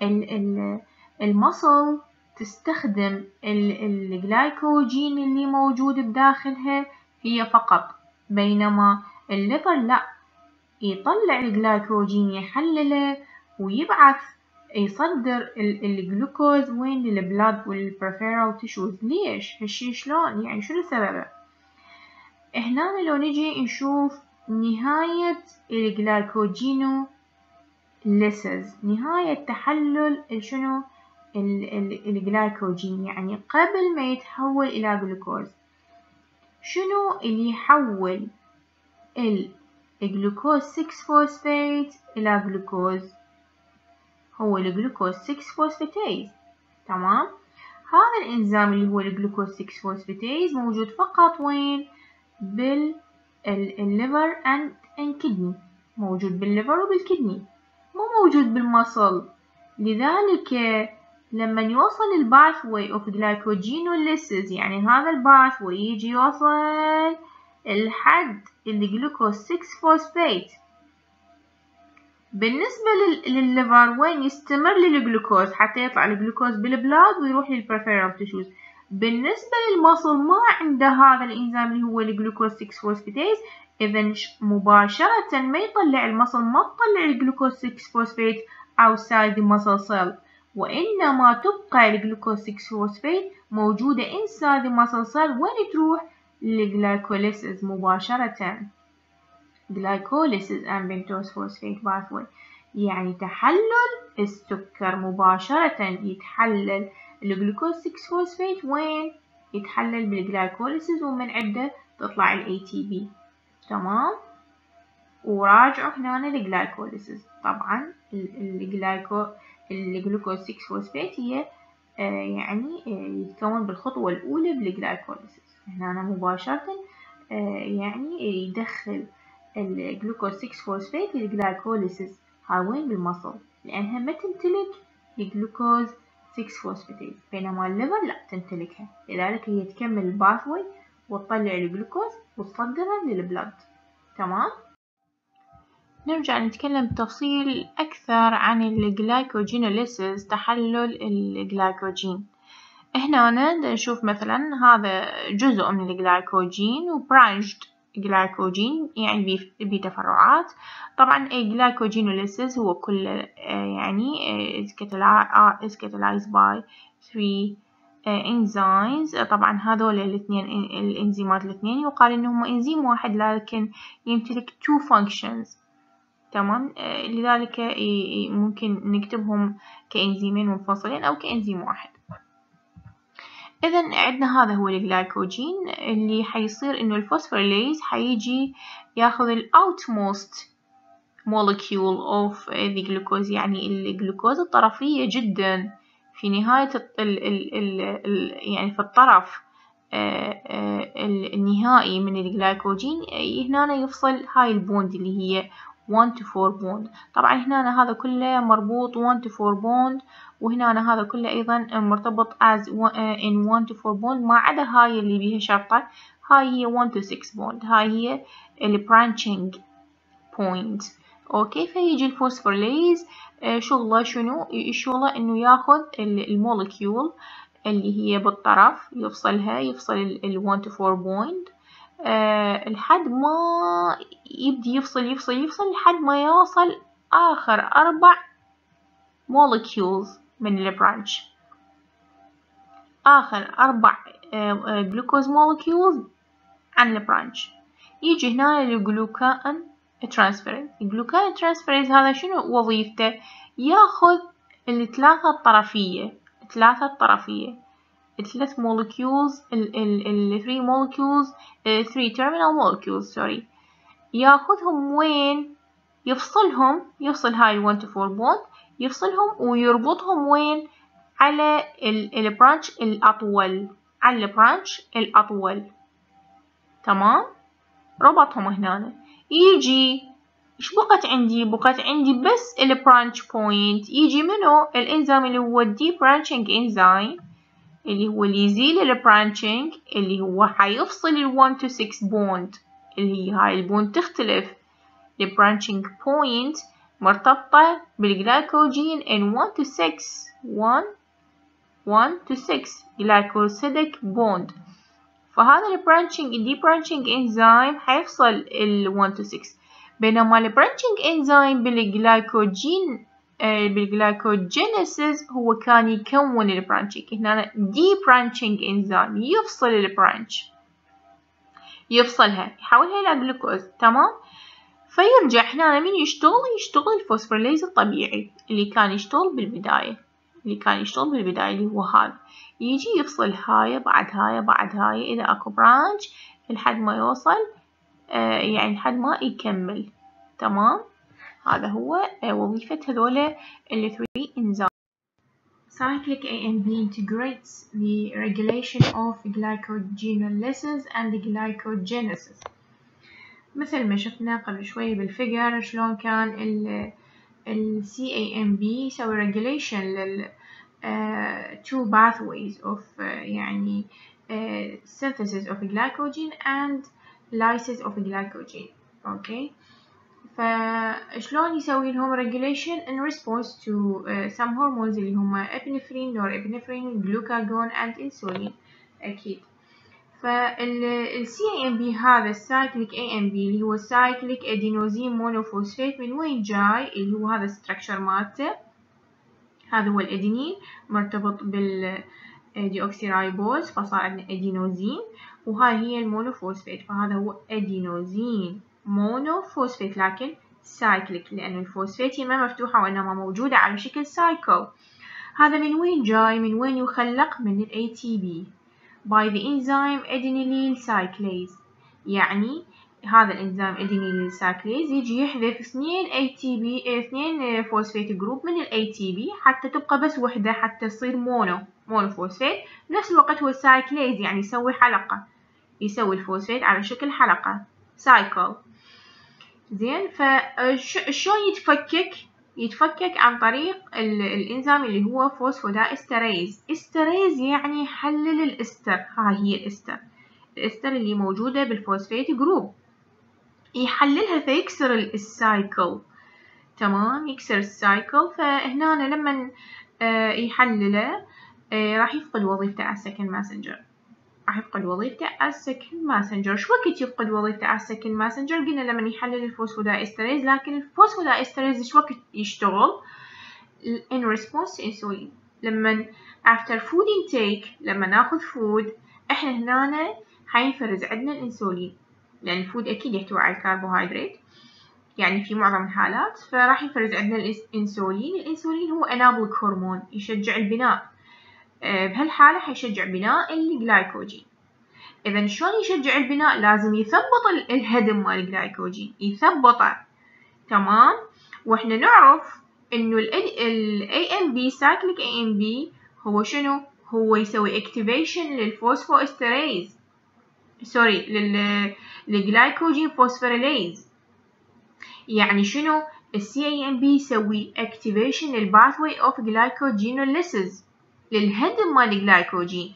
المصل تستخدم الجلايكوجين اللي موجود بداخلها هي فقط، بينما الليفر لا، يطلع الجلايكوجين يحلله ويبعث يصدر الجلوكوز وين؟ للبلاد والبريفيرال تيشوز. ليش هالشي؟ شلون يعني؟ شنو سببه؟ هنا لو نجي نشوف نهاية الجلايكوجينو ليسز، نهاية تحلل شنو؟ الجلايكوجين، يعني قبل ما يتحول إلى جلوكوز. شنو اللي يحول الجلوكوز ستة فوسفات إلى جلوكوز؟ هو الجلوكوز ستة فوسفاتيز. تمام. هذا الإنزيم اللي هو الجلوكوز ستة فوسفاتيز موجود فقط وين؟ بالليفر and kidney، موجود بالليفر وبالكدني، مو موجود بالمصل. لذلك لما يوصل الباثوي اوف glycogenolysis، يعني هذا الباثوي يجي يوصل لحد الجلوكوز ستة فوسفات، بالنسبة للليفر وين؟ يستمر للجلوكوز حتى يطلع الجلوكوز بالبلاد ويروح للبريفيرال تيشوز. بالنسبة للمصل ما عنده هذا الإنزيم اللي هو الجلوكوز ستة فوسفاتيز، إذا مباشرة ما يطلع المصل، ما تطلع الجلوكوز ستة فوسفات outside the muscle cell، وإنما تبقى الجلوكوز ستة فوسفات موجودة inside the muscle cell. وين تروح؟ للجلايكوليسيس مباشرة، glycolysis and pentose phosphate pathway، يعني تحلل السكر مباشرة. يتحلل الجلوكوز ستة فوسفات وين؟ يتحلل بالجلايكوليسيس، ومن عنده تطلع ال إيه تي بي. تمام. وراجعوا هنا الجلايكوليسيس. طبعا الجلايكو الجلوكوز ستة فوسفات هي آه يعني آه يتكون بالخطوة الأولى بالجلايكوليسيس. هنا مباشرة آه يعني يدخل الجلوكوز ستة فوسفات للجلايكوليسيس. هاي وين؟ بالمصل، لأنها ما تمتلك الجلوكوز ستة فوسفاتيز، بينما الليفر لا تمتلكها. لذلك هي تكمل الباثوي وتطلع الجلوكوز وتصدرها للبلد. تمام. نرجع نتكلم بتفصيل أكثر عن الجلايكوجينوليسيس، تحلل الجلايكوجين. هنا نشوف مثلا هذا جزء من الجلايكوجين وبرانشد جلايكوجين، يعني بتفرعات. طبعا الجلايكوجينوليسيس هو كل يعني is catalyzed by three enzymes. طبعا هذول الاثنين الانزيمات الاثنين يقال انهم انزيم واحد، لكن يمتلك two functions. تمام. لذلك ممكن نكتبهم كإنزيمين منفصلين أو كإنزيم واحد. إذن عندنا هذا هو الجلايكوجين اللي حيصير إنه الفوسفوريليز حيجي ياخذ ال outmost molecule of the glucose، يعني الجلوكوز الطرفية جدا في نهاية ال ال ال ال يعني في الطرف النهائي من الجلايكوجين. هنا يفصل هاي البوند اللي هي one to four bond. طبعا هنا هذا كله مربوط one to four bond، وهنا هذا كله أيضا مرتبط as in one to four bond، ما عدا هاي اللي بيها شرطة، هاي هي one to six bond، هاي هي ال branching point. اوكي. فيجي الفوسفوريليز آه شغله شنو؟ شغله انه ياخذ المولكيول اللي هي بالطرف، يفصلها، يفصل ال one to four بوينت آه لحد ما يبدي يفصل يفصل يفصل لحد ما يوصل آخر أربع molecules من البرانش، آخر أربع جلوكوز molecules عن البرانش. يجي هنا الجلوكان ترانسفيريز. الجلوكان ترانسفيريز هذا شنو وظيفته؟ ياخذ الثلاثة الطرفية، الثلاثة الطرفية الثلاث molecules ال ال ال three molecules three terminal molecules sorry، ياخذهم وين؟ يفصلهم، يفصل هاي one to four bond، يفصلهم ويربطهم وين؟ على البرانش الأطول، على البرانش الأطول. تمام؟ ربطهم هنا. يجي إيش بقت عندي؟ بقت عندي بس البرانش بوينت. يجي منو؟ الإنزيم اللي هو الدي برانشنج إنزيم، اللي هو اللي يزيل البرانشنج، اللي هو حيفصل ال one to six بوند، اللي هي هاي البوند تختلف. البرانشنج بوينت مرتبطة بالجلايكوجين in one to six one one to six جلايكوسيديك بوند. فهذا البرانشنج الدي برانشنج انزيم حيفصل ال one to six، بينما البرانشنج انزيم بالجلايكوجين آه بالجلايكوجينيسيس هو كان يكون البرانشنج. هنا دي برانشنج انزيم يفصل البرانش، يفصلها، يحولها إلى جلوكوز. تمام؟ فيرجع هنا من يشتغل؟ يشتغل الفوسفوريليز الطبيعي اللي كان يشتغل بالبداية، اللي كان يشتغل بالبداية اللي هو هذا. يجي يفصل هاي بعد هاي بعد هاي إذا أكو برانش لحد ما يوصل آه يعني لحد ما يكمل. تمام؟ هذا هو آه وظيفة هذول ال three enzymes. Cyclic A M P integrates the regulation of glycogenolysis and glycogenesis. مثل ما شفنا قبل شوي بالفيجر شلون كان ال ال سي إيه إم بي يسوي regulation لل uh, two pathways of uh, يعني uh, synthesis of glycogen and lysis of glycogen. okay. فشلون يسوي لهم regulation in response to uh, some hormones اللي هما epinephrine, norepinephrine, glucagon and insulin. أكيد. فال سي إيه إم بي هذا السايكليك إيه إم بي اللي هو سايكليك أدينوزين مونوفوسفات من وين جاي؟ اللي هو هذا الستركشر مالته، هذا هو الأدينين مرتبط بالديوكسيرايبوز فصار عندنا أدينوزين، وهاي هي المونوفوسفات فهذا هو أدينوزين مونوفوسفات لكن سايكليك لأن الفوسفات هي ما مفتوحة وإنما موجودة على شكل سايكل. هذا من وين جاي؟ من وين يخلق؟ من ال إيه تي بي by the enzyme adenylyl cyclase. يعني هذا الانزيم adenylyl cyclase يجي يحذف اثنين إيه تي بي اثنين فوسفات جروب من ال إيه تي بي حتى تبقى بس وحدة حتى تصير مونو مونوفوسفات. بنفس الوقت هو cyclase يعني يسوي حلقة، يسوي الفوسفات على شكل حلقة cycle. زين فشون يتفكك؟ يتفكك عن طريق الانزيم اللي هو فوسفودايستريز. استريز يعني يحلل الاستر، هاي هي الاستر، الاستر اللي موجودة بالفوسفات جروب، يحللها فيكسر السايكل. تمام؟ يكسر السايكل. فهنا لما يحلله راح يفقد وظيفته على السكند ماسنجر، راح يفقد وظيفته على السكند ماسنجر. شو وقت يفقد وظيفته على السكند ماسنجر؟ قلنا لما يحلل الفوسفودايستريز، لكن الفوسفودايستريز شو وقت يشتغل؟ in response to insulin. لما after food intake لما ناخذ فود احنا هنا حينفرز عندنا الانسولين، لان الفود اكيد يحتوي على الكربوهيدرات يعني في معظم الحالات، فراح ينفرز عندنا الانسولين. الانسولين هو انابوليك هرمون يشجع البناء، بهالحالة حيشجع بناء الجلايكوجين. إذا شلون يشجع البناء؟ لازم يثبط الهدم مال الجلايكوجين، يثبطه. تمام؟ واحنا نعرف إنه ال إيه إم بي cyclic إيه إم بي هو شنو؟ هو يسوي activation للفوسفوستريز سوري لل للجلايكوجين فوسفوريليز. يعني شنو؟ ال سي إيه إم بي يسوي activation للباثوي of glycogenolysis للهدم مال الجلايكوجين.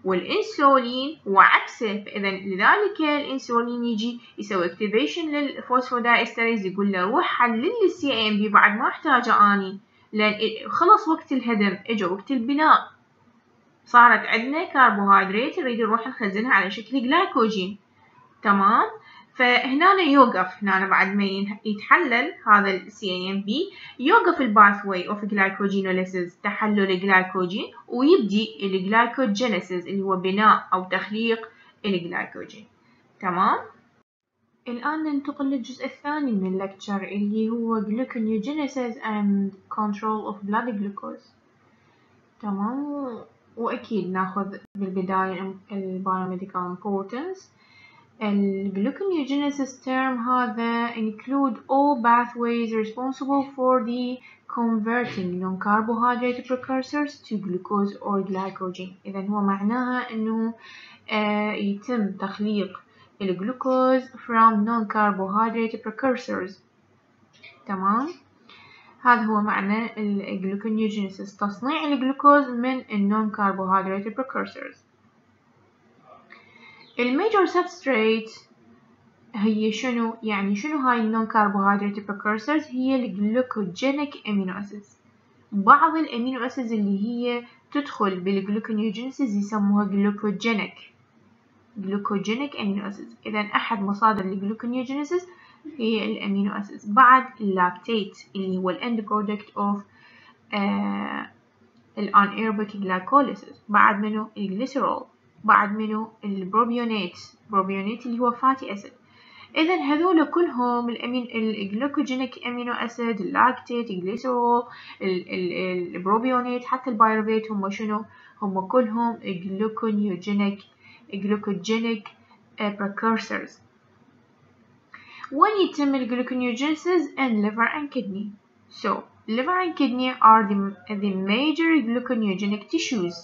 والإنسولين وعكسه. فإذا لذلك الإنسولين يجي يسوي اكتيفيشن للفوسفودايستريز، يقول له روح حلل لي السي اي ام بي بعد ما احتاجه اني، لأن خلص وقت الهدم، اجى وقت البناء، صارت عندنا كربوهيدرات نريد نروح نخزنها على شكل جلايكوجين. تمام. فهنا يوقف، هنا بعد ما يتحلل هذا ال سي إيه إم بي يوقف الباثوي اوف جلايكوجينوليسيس، تحلل الجلايكوجين، ويبدي الجلايكوجينيسيس اللي هو بناء او تخليق الجلايكوجين. تمام. الآن ننتقل للجزء الثاني من اللكتشر اللي هو gluconeogenesis and control of blood glucose. تمام. وأكيد ناخذ بالبداية ال biomedical importance. ال gluconeogenesis term هذا include all pathways responsible for the converting non-carbohydrate precursors to glucose or glycogen. إذا هو معناها إنه آه يتم تخليق الجلوكوز from non-carbohydrate precursors. تمام. هذا هو معنى الجلوكونيوجينيسيس، تصنيع الجلوكوز من النون كاربوهيدرات precursors. الميجور سبستريت هي شنو؟ يعني شنو هاي النون كاربوهيدرات precursors؟ هي الجلوكوجينيك امينو اسيدز. بعض الامينو اسيدز اللي هي تدخل بالجلوكونيوجينيسيس يسموها جلوكوجينيك جلوكوجينيك امينو اسيدز. اذا احد مصادر الجلوكونيوجينيسيس هي الامينو اسيدز. بعد اللاكتيت اللي هو الاند برودكت اوف الانيروبيك جلايكوليسيس. بعد منه الجليسرول. بعد منه البروبيونات بروبيونات اللي هو فاتي اسيد. اذا هذول كلهم الامين الجلوكوجينيك امينو اسيد، اللاكتيت، الجليسرول، البروبيونات، حتى البايروفيت، هم شنو؟ هم كلهم جلوكونيوجينيك glucogenic uh, precursors. When يتم gluconeogenesis in liver and kidney. So, liver and kidney are the, the major gluconeogenic tissues.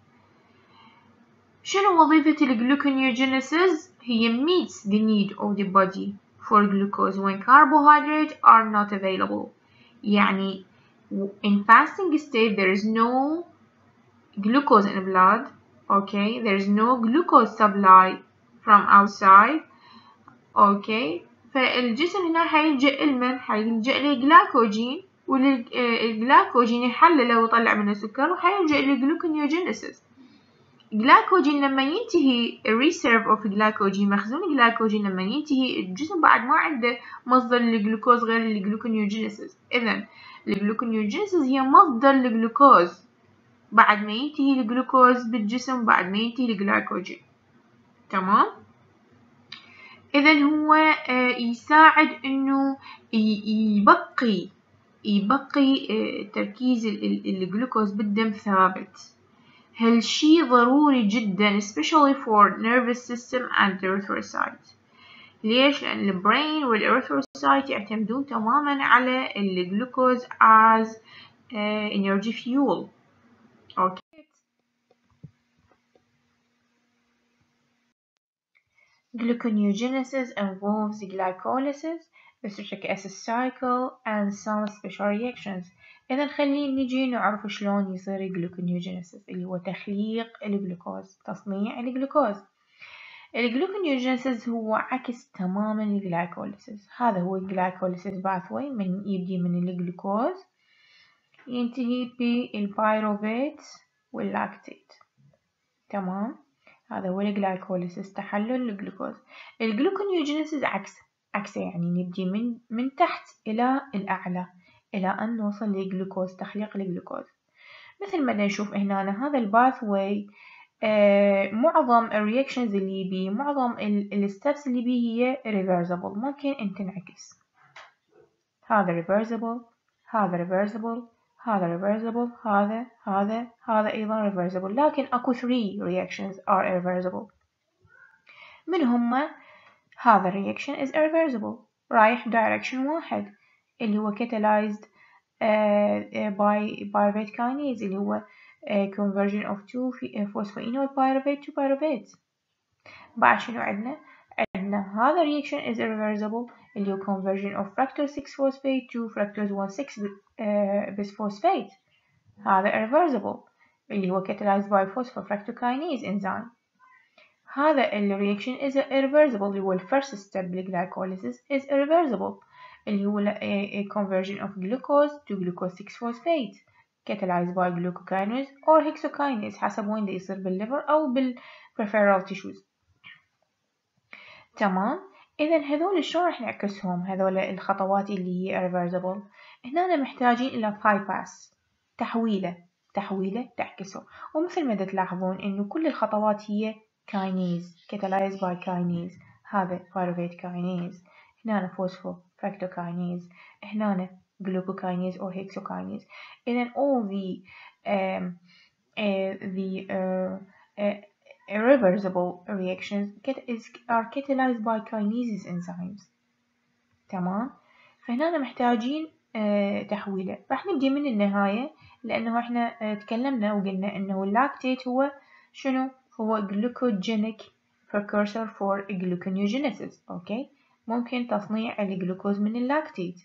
شنو وظيفة الجلوكونيوجينيسيس؟ هي meets the need of the body for glucose when carbohydrates are not available. يعني in fasting state there is no glucose in blood. Okay, there is no glucose supply from outside. Okay, فالجسم هنا حيلجأ لمن؟ حيلجأ للجلايكوجين، والجلايكوجين يحلله ويطلع منه سكر، وحيلجأ للجلوكونيوجينيسيس. الجلايكوجين لما ينتهي الريسيرف اوف جلايكوجين، مخزون الجلايكوجين لما ينتهي، الجسم بعد ما عنده مصدر للجلوكوز غير الجلوكونيوجينيسيس. إذا الجلوكونيوجينيسيس هي مصدر للجلوكوز بعد ما ينتهي الجلوكوز بالجسم، بعد ما ينتهي الجلايكوجين. تمام. إذا هو يساعد إنه يبقي يبقي تركيز الجلوكوز بالدم ثابت. هالشي ضروري جدا especially for nervous system and erythrocytes. ليش؟ لأن البرين والإريثروسايت يعتمدون تماما على الجلوكوز as uh, energy fuel. Okay. Gluconeogenesis involves glycolysis, citric acid cycle, and some special reactions. إذا خلينا نجي نعرف شلون يصير الجلوكونيوجينيسيس اللي هو تخليق الجلوكوز، تصنيع الجلوكوز. الجلوكونيوجينيسيس هو عكس تماما الجلايكوليسيس. هذا هو الجلايكوليسيس باثوي، من يبدي من الجلوكوز ينتهي بالبايروفيت واللاكتيت. تمام. هذا هو الجلايكوليسيس، تحلل الجلوكوز. الجلوكونيوجينيسيس عكس عكسه، يعني نبدي من من تحت إلى الأعلى إلى أن نوصل للجلوكوز، تخليق الجلوكوز. مثل ما نشوف هنا هذا الباثوي آه معظم الرياكشنز اللي بيه، معظم الستبس اللي بيه هي reversible، ممكن أن تنعكس. هذا reversible، هذا reversible، هذا reversible، هذا هذا هذا أيضا reversible، لكن أكو three reactions are irreversible. من هما؟ هذا reaction is irreversible، رايح direction واحد اللي هو catalyzed uh, by pyruvate kinase اللي هو uh, conversion of two phosphoenol pyruvate to pyruvate. بعد شنو عندنا؟ عندنا هذا reaction is irreversible اللي هو conversion of fructose six phosphate to fructose one six uh, bisphosphate. هذا irreversible. اللي هو catalyzed by phosphofructokinase enzyme. هذا ال reaction is irreversible اللي هو ال first step بالglycolysis is irreversible اللي هو a conversion of glucose to glucose six phosphate catalyzed by glucokinase or hexokinase حسب وين ده يصير بالليفر أو بالperipheral tissues. تمام. إذا هذول شلون راح نعكسهم هذول الخطوات اللي هي irreversible؟ هنا محتاجين إلى bypass تحويلة تحويلة تعكسه، ومثل ما تلاحظون إنه كل الخطوات هي kinase catalyzed by kinase. هذا pyruvate kinase، هنا phosphofructokinase، هنا glucokinase or hexokinase. إذا all the um, uh, the uh, uh, irreversible reactions is, are catalyzed by kinases enzymes. تمام. فهنا محتاجين uh, تحويلة. راح نبدي من النهاية لأنه إحنا uh, تكلمنا وقلنا إنه اللاكتيت هو شنو؟ هو glucogenic precursor for gluconeogenesis. أوكي. ممكن تصنيع الجلوكوز من اللاكتيت.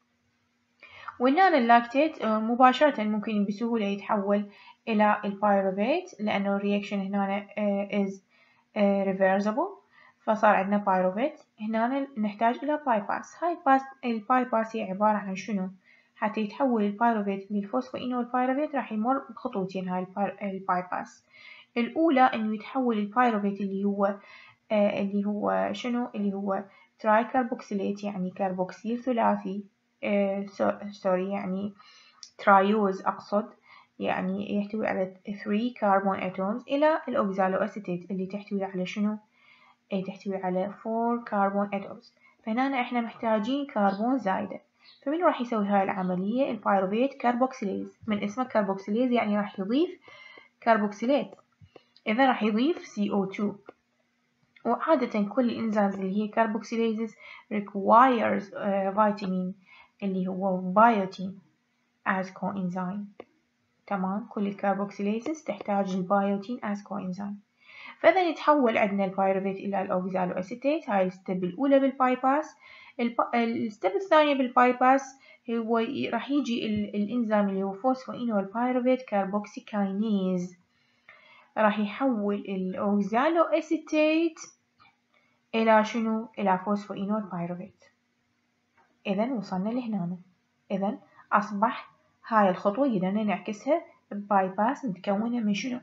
وهنا اللاكتيت مباشرة ممكن بسهولة يتحول إلى البايروفيت لأنه الرياكشن هنا is reversible، فصار عندنا بايروفيت. هنا نحتاج إلى بايباس. هاي باس البايباس هي عبارة عن شنو؟ حتى يتحول البايروفيت للفوسفوينول بايروفيت راح يمر بخطوتين هاي البايباس. الأولى إنه يتحول البايروفيت اللي هو آه اللي هو شنو؟ اللي هو تراي كاربوكسيليت يعني كاربوكسيل ثلاثي آه سوري يعني ترايوز أقصد، يعني يحتوي على three carbon atoms إلى الأوكزالو أسيتيت اللي تحتوي على شنو؟ أي تحتوي على four carbon atoms. فهنا إحنا محتاجين كربون زايدة. فمن راح يسوي هاي العملية؟ البايروفيت كاربوكسيليز، من اسمه كاربوكسيليز يعني راح يضيف كاربوكسيلات، إذا راح يضيف سي أو تو. وعادة كل الإنزيمز اللي هي كاربوكسيليزز requires uh, vitamin اللي هو بايوتين as coenzyme. تمام. كل الكاربوكسيليزز تحتاج البايوتين as coenzyme. فإذا يتحول عندنا البايروفيت إلى الأوكزالو أسيتيت. هاي الستيب الأولى بالبايباس. الستيب الثانية بالبايباس هو راح يجي الإنزيم اللي هو فوسفوينول بايروفيت كاربوكسيكاينيز، راح يحول الأوكزالو أسيتيت إلى شنو؟ إلى فوسفوينول بايروفيت. إذا وصلنا لهنا. إذا أصبح هاي الخطوة قدرنا نعكسها بايباس متكونة من شنو؟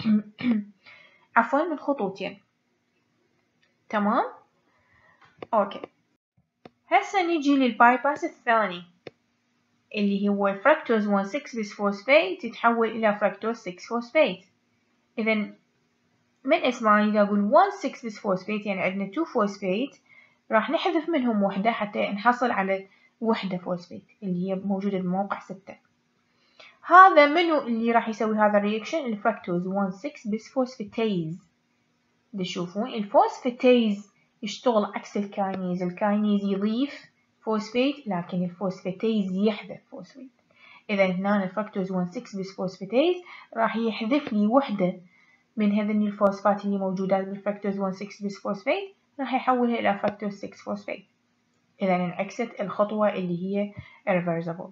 عفوا من خطوتين. تمام؟ أوكي. هسه نجي للبايباس الثاني اللي هو فركتوز واحد ستة بسفوسفات يتحول إلى فركتوز ستة فوسفات. إذا من اسمه إذا أقول واحد ستة بسفوسفات يعني عندنا اثنين فوسفات، راح نحذف منهم وحدة حتى نحصل على وحدة فوسفات اللي هي موجودة بموقع ستة. هذا منو اللي راح يسوي هذا الرياكشن؟ الفركتوز واحد ستة بسفوسفاتيز. تشوفون الفوسفاتيز يشتغل عكس الكاينيز. الكاينيز يضيف فوسفات لكن الفوسفاتيز يحذف فوسفات. إذا هنا الفركتوز واحد ستة بسفوسفاتيز راح يحذف لي وحدة من هذين الفوسفات اللي موجودات بالفركتوز واحد ستة بسفوسفات، راح يحولها إلى فركتوز ستة فوسفات. إذا انعكست الخطوة اللي هي irreversible.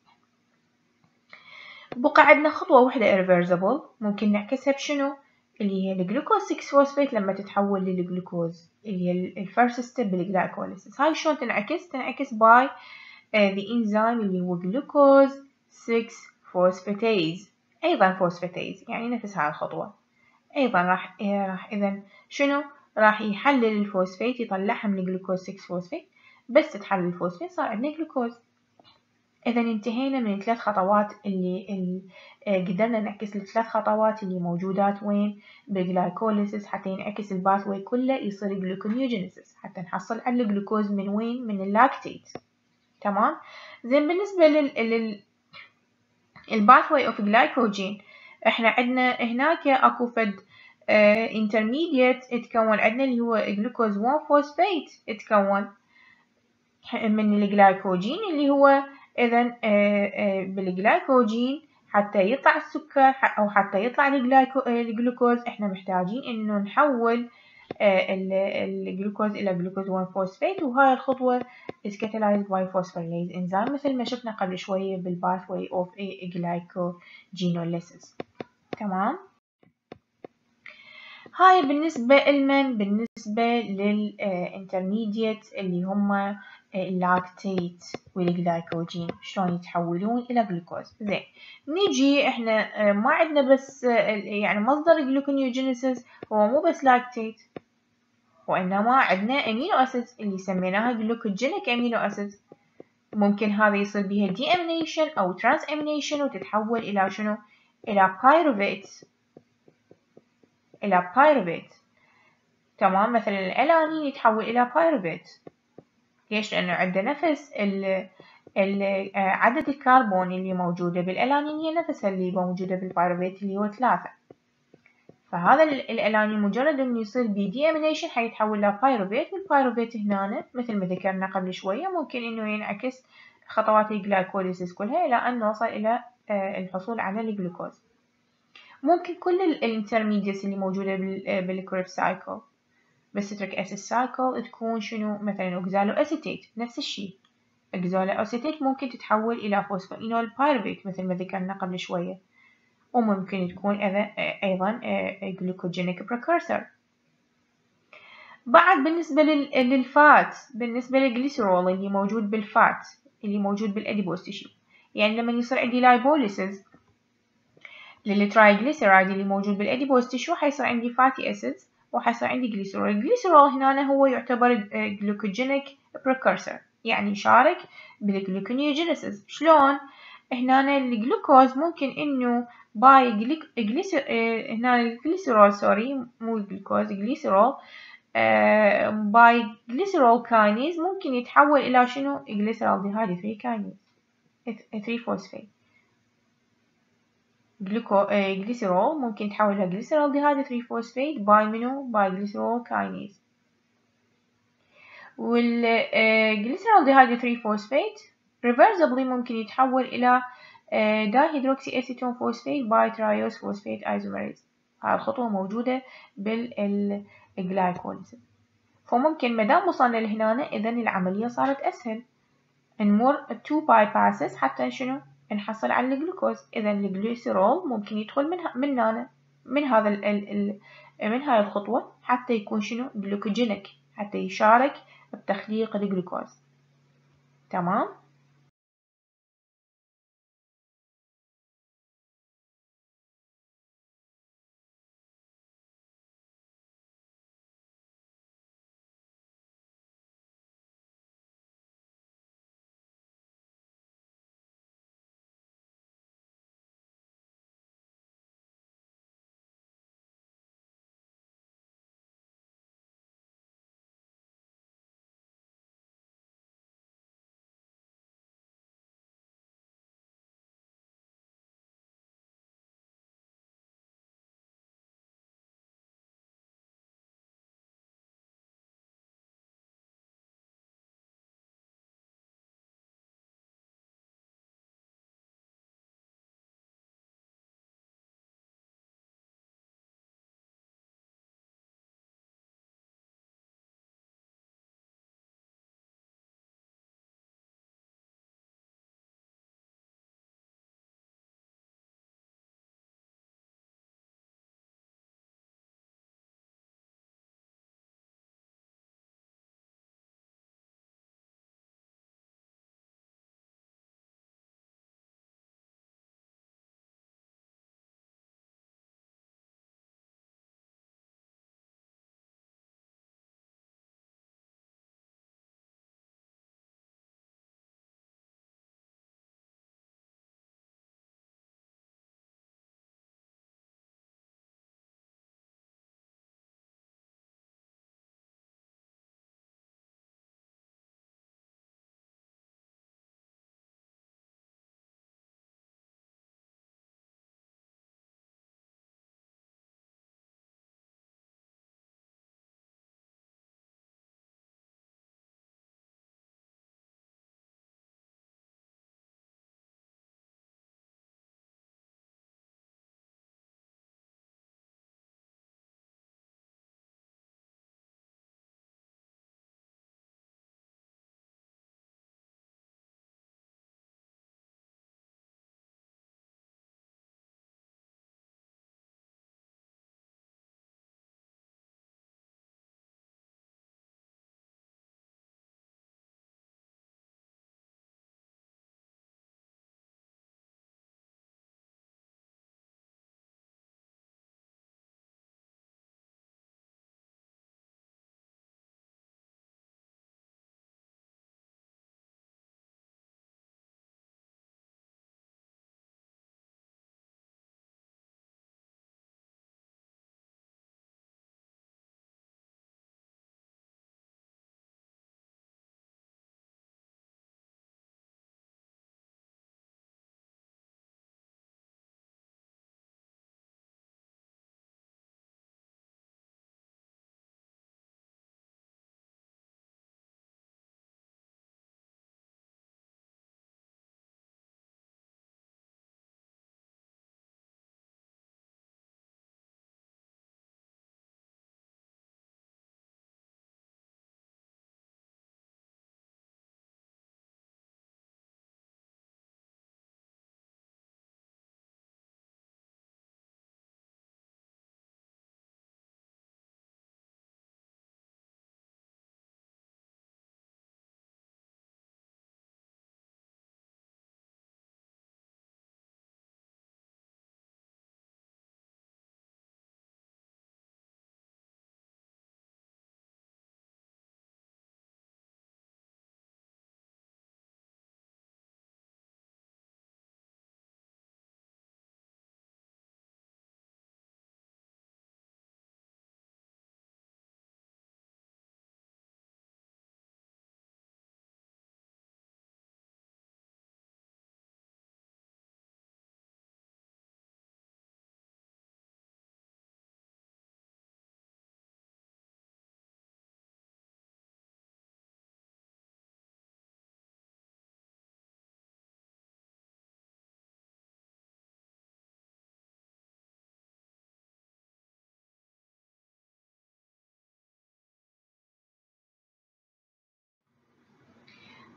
بقى عندنا خطوة واحدة irreversible ممكن نعكسها بشنو؟ اللي هي الجلوكوز ستة فوسفات لما تتحول للجلوكوز اللي هي الفيرست ستيب بالجلايكوليسيس. هاي شلون تنعكس؟ تنعكس باي the enzyme اللي هو جلوكوز ستة فوسفاتيز، أيضا فوسفاتيز يعني نفس هاي الخطوة. أيضا راح راح إذا شنو؟ راح يحلل الفوسفات يطلعها من الجلوكوز ستة فوسفات، بس تتحلل الفوسفات صار عندنا جلوكوز. إذا انتهينا من الثلاث خطوات اللي, اللي قدرنا نعكس الثلاث خطوات اللي موجودات وين بالجلايكوليسيس حتى ينعكس الباثوي كله يصير جلوكونيوجينيسيس حتى نحصل على الجلوكوز من وين؟ من اللاكتيت. تمام. زين بالنسبة لل, لل... الباثوي اوف جلايكوجين احنا عندنا هناك اكو فد انترميديت uh, اتكون عندنا اللي هو جلوكوز واحد فوسفات اتكون من الجلايكوجين اللي هو إذا بالجلايكوجين حتى يطلع السكر أو حتى يطلع الجلوكوز إحنا محتاجين إنه نحول الجلوكوز إلى جلوكوز واحد فوسفات، وهاي الخطوة is catalyzed by phosphorylase enzyme مثل ما شفنا قبل شوية بالpathway of glycogenolysis. تمام. هاي بالنسبة لمن؟ بالنسبة للانترميديت اللي هم اللاكتيت والجلايكوجين، شلون يتحولون إلى جلوكوز. زين، نيجي إحنا ما عندنا بس يعني مصدر الجلوكونيوجينيسيس هو مو بس لاكتيت، وإنما عندنا أمينو أسيدز اللي سميناها جلوكوجينيك أمينو أسيدز. ممكن هذا يصير بها دي أمينيشن أو ترانس أمينيشن وتتحول إلى شنو؟ إلى بايروفيت. إلى بايروفيت. تمام. مثلا الألانين يتحول إلى بايروفيت. ليش؟ لأنه عنده نفس ال ال عدد الكربون اللي موجودة بالألانين هي نفسها اللي موجودة بالبايروفيت اللي هو ثلاثة. فهذا الألانين مجرد إنه يصير بي دي أمينيشن حيتحول إلى بايروفيت، والبايروفيت هنا مثل ما ذكرنا قبل شوية ممكن إنه ينعكس خطوات الجلايكوليسيس كلها إلى أن نوصل إلى الحصول على الجلوكوز. ممكن كل الانترميديتس اللي موجودة بالكريبس سايكل بالستريك أسيد سايكل تكون شنو؟ مثلا أوكزالو أسيتيت نفس الشيء. أوكزالو أسيتيت ممكن تتحول إلى فوسفوإينول بايروفيت مثل ما ذكرنا قبل شوية، وممكن تكون أيضا جلوكوجينيك بريكورسر. بعد بالنسبة للفات، بالنسبة للجليسرول اللي موجود بالفات اللي موجود بالأديبوز تيشو، يعني لما يصير عندي لايبوليسيس للترايجليسيرايد اللي موجود بالأديبوز تيشو حيصير عندي فاتي أسيدز وحيصير عندي جليسرول. الجليسرول هنا هو يعتبر جلوكوجينيك بريكورسر، يعني يشارك بالجلوكونيوجينيسيس. شلون؟ هنا الجلوكوز ممكن إنه باي جليسر هنا الجليسرول سوري مو الجلوكوز جليسرول باي جليسرول كاينيز ممكن يتحول إلى شنو؟ جليسرول ديهايدي ثري كاينيز ثري فوسفيت. جلوكو جليسرول ممكن يتحول إلى جليسرول ديهايدي ثري فوسفيت باي منو؟ باي جليسرول كاينيز. والجليسرول ديهايدي ثري فوسفيت reversibly ممكن يتحول إلى دايهيدروكسي أسيتون فوسفيت باي ترايوس فوسفيت ايزوميريز. هاي الخطوة موجودة بالجلايكوليسيس. فممكن مدام وصلنا لهنا إذن العملية صارت أسهل، نمر two bypasses حتى شنو؟ نحصل على الجلوكوز. إذن الجليسرول ممكن يدخل من من هنا من هذا ال ال من هاي الخطوة حتى يكون شنو؟ جلوكوجينيك، حتى يشارك بتخليق الجلوكوز. تمام.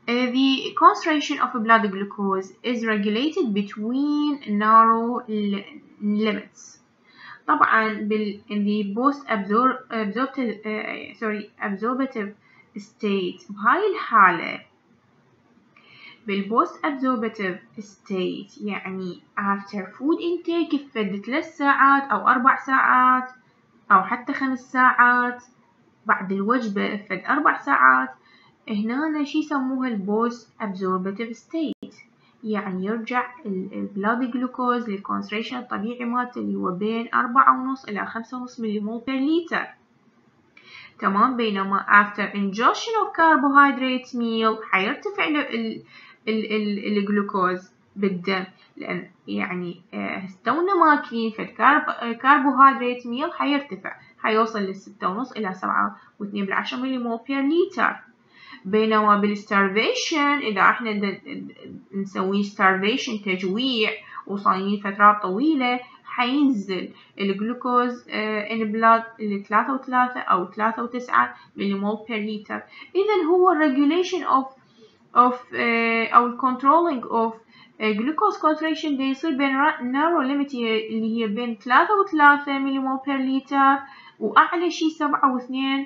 Uh, the concentration of blood glucose is regulated between narrow limits. طبعا بال in the post absorptive uh, sorry absorptive state. بهاي الحالة بالpost absorptive state يعني after food intake فد ثلاث ساعات أو أربع ساعات أو حتى خمس ساعات بعد الوجبة فد أربع ساعات، هنا شي يسموها البوست absorptive state، يعني يرجع البلاد جلوكوز للكونسنتريشن الطبيعي مالته اللي هو بين أربعة ونص إلى خمسة ونص ملي مول بير لتر. تمام. بينما after ingestion of carbohydrate meal حيرتفع الجلوكوز بالدم، لأن يعني تونا ماكلين فالكربوهيدرات ميل حيرتفع، حيوصل لستة ونص إلى سبعة واثنين بالعشرة ملي مول بير لتر. بينما بالستارفيشن إذا احنا نسوي starvation تجويع وصايمين فترات طويلة حينزل الجلوكوز ان بلاد لثلاثة وثلاثة أو ثلاثة وتسعة ملي مول بير لتر. إذا هو regulation of of uh, أو controlling of uh, glucose concentration ده يصير بين narrow limit اللي هي بين ثلاثة وثلاثة ملي مول بير لتر وأعلى شي سبعة واثنين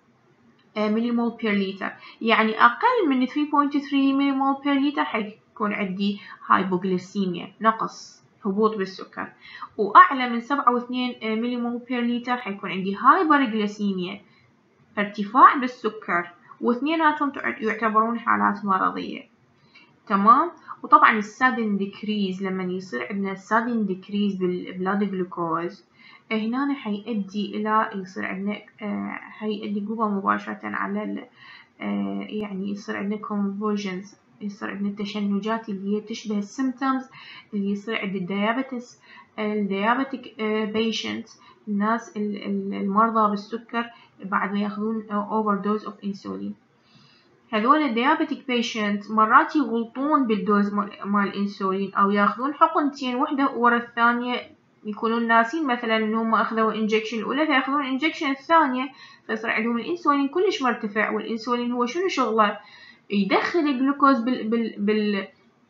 ملي مول بير لتر، يعني أقل من ثلاثة فاصلة ثلاثة ملي مول بير لتر حيكون عندي هايبوغليسيميا نقص هبوط بالسكر، وأعلى من سبعة واثنين ملي مول بير لتر حيكون عندي هايبرغليسيميا ارتفاع بالسكر، واثنيناتهم يعتبرون حالات مرضية. تمام. وطبعا السادن ديكريز لما يصير عندنا السادن ديكريز بالبلاد جلوكوز هنا حيؤدي إلى يصير عندنا آه حيؤدي قوة مباشرة على آه يعني يصير عندنا convulsions، يصير عندنا تشنجات اللي هي تشبه السيمتومز اللي يصير عند الديابيتس الديابيتك بيشنت، الناس المرضى بالسكر بعد ما ياخذون overdose of insulin. هذول الديابيتك بيشنت مرات يغلطون بالدوز مال الانسولين او ياخذون حقنتين وحده ورا الثانيه، يكونون ناسين مثلا انهم اخذوا انجكشن الاولى فياخذون الانجكشن الثانيه، فيصير عندهم الانسولين كلش مرتفع. والانسولين هو شنو شغله؟ يدخل الجلوكوز بال بال بال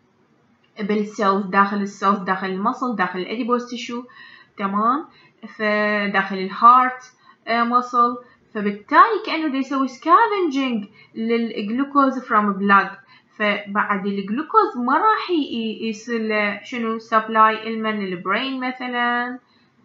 بالسيلز، داخل السيلز، داخل المصل، داخل الاديبوز تيشو. تمام. فداخل الهارت مصل، فبالتالي كأنه دا يسوي scavenging للجلوكوز from blood، فبعد الجلوكوز ما راح يصير له شنو supply المن للبرين مثلا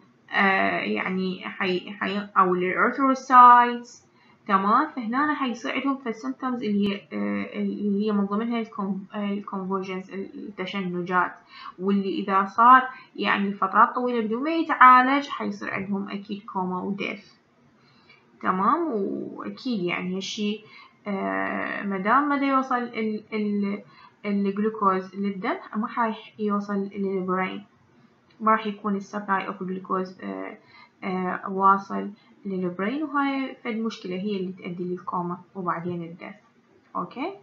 آه يعني حي حي أو للأرثروسايتس. تمام. فهنا حيصير عندهم في السيمتومز اللي هي آه اللي هي من ضمنها الكونفولجنز التشنجات، واللي إذا صار يعني فترات طويلة بدون ما يتعالج حيصير عندهم أكيد كوما وديث. تمام. وأكيد يعني هالشي آه مدام ما يوصل ال ال الجلوكوز للدم ما راح يوصل للبرين، ما راح يكون السبلاي اوف جلوكوز آه آه واصل للبرين، وهاي فد مشكلة هي اللي تؤدي للكوما وبعدين الدث. اوكي.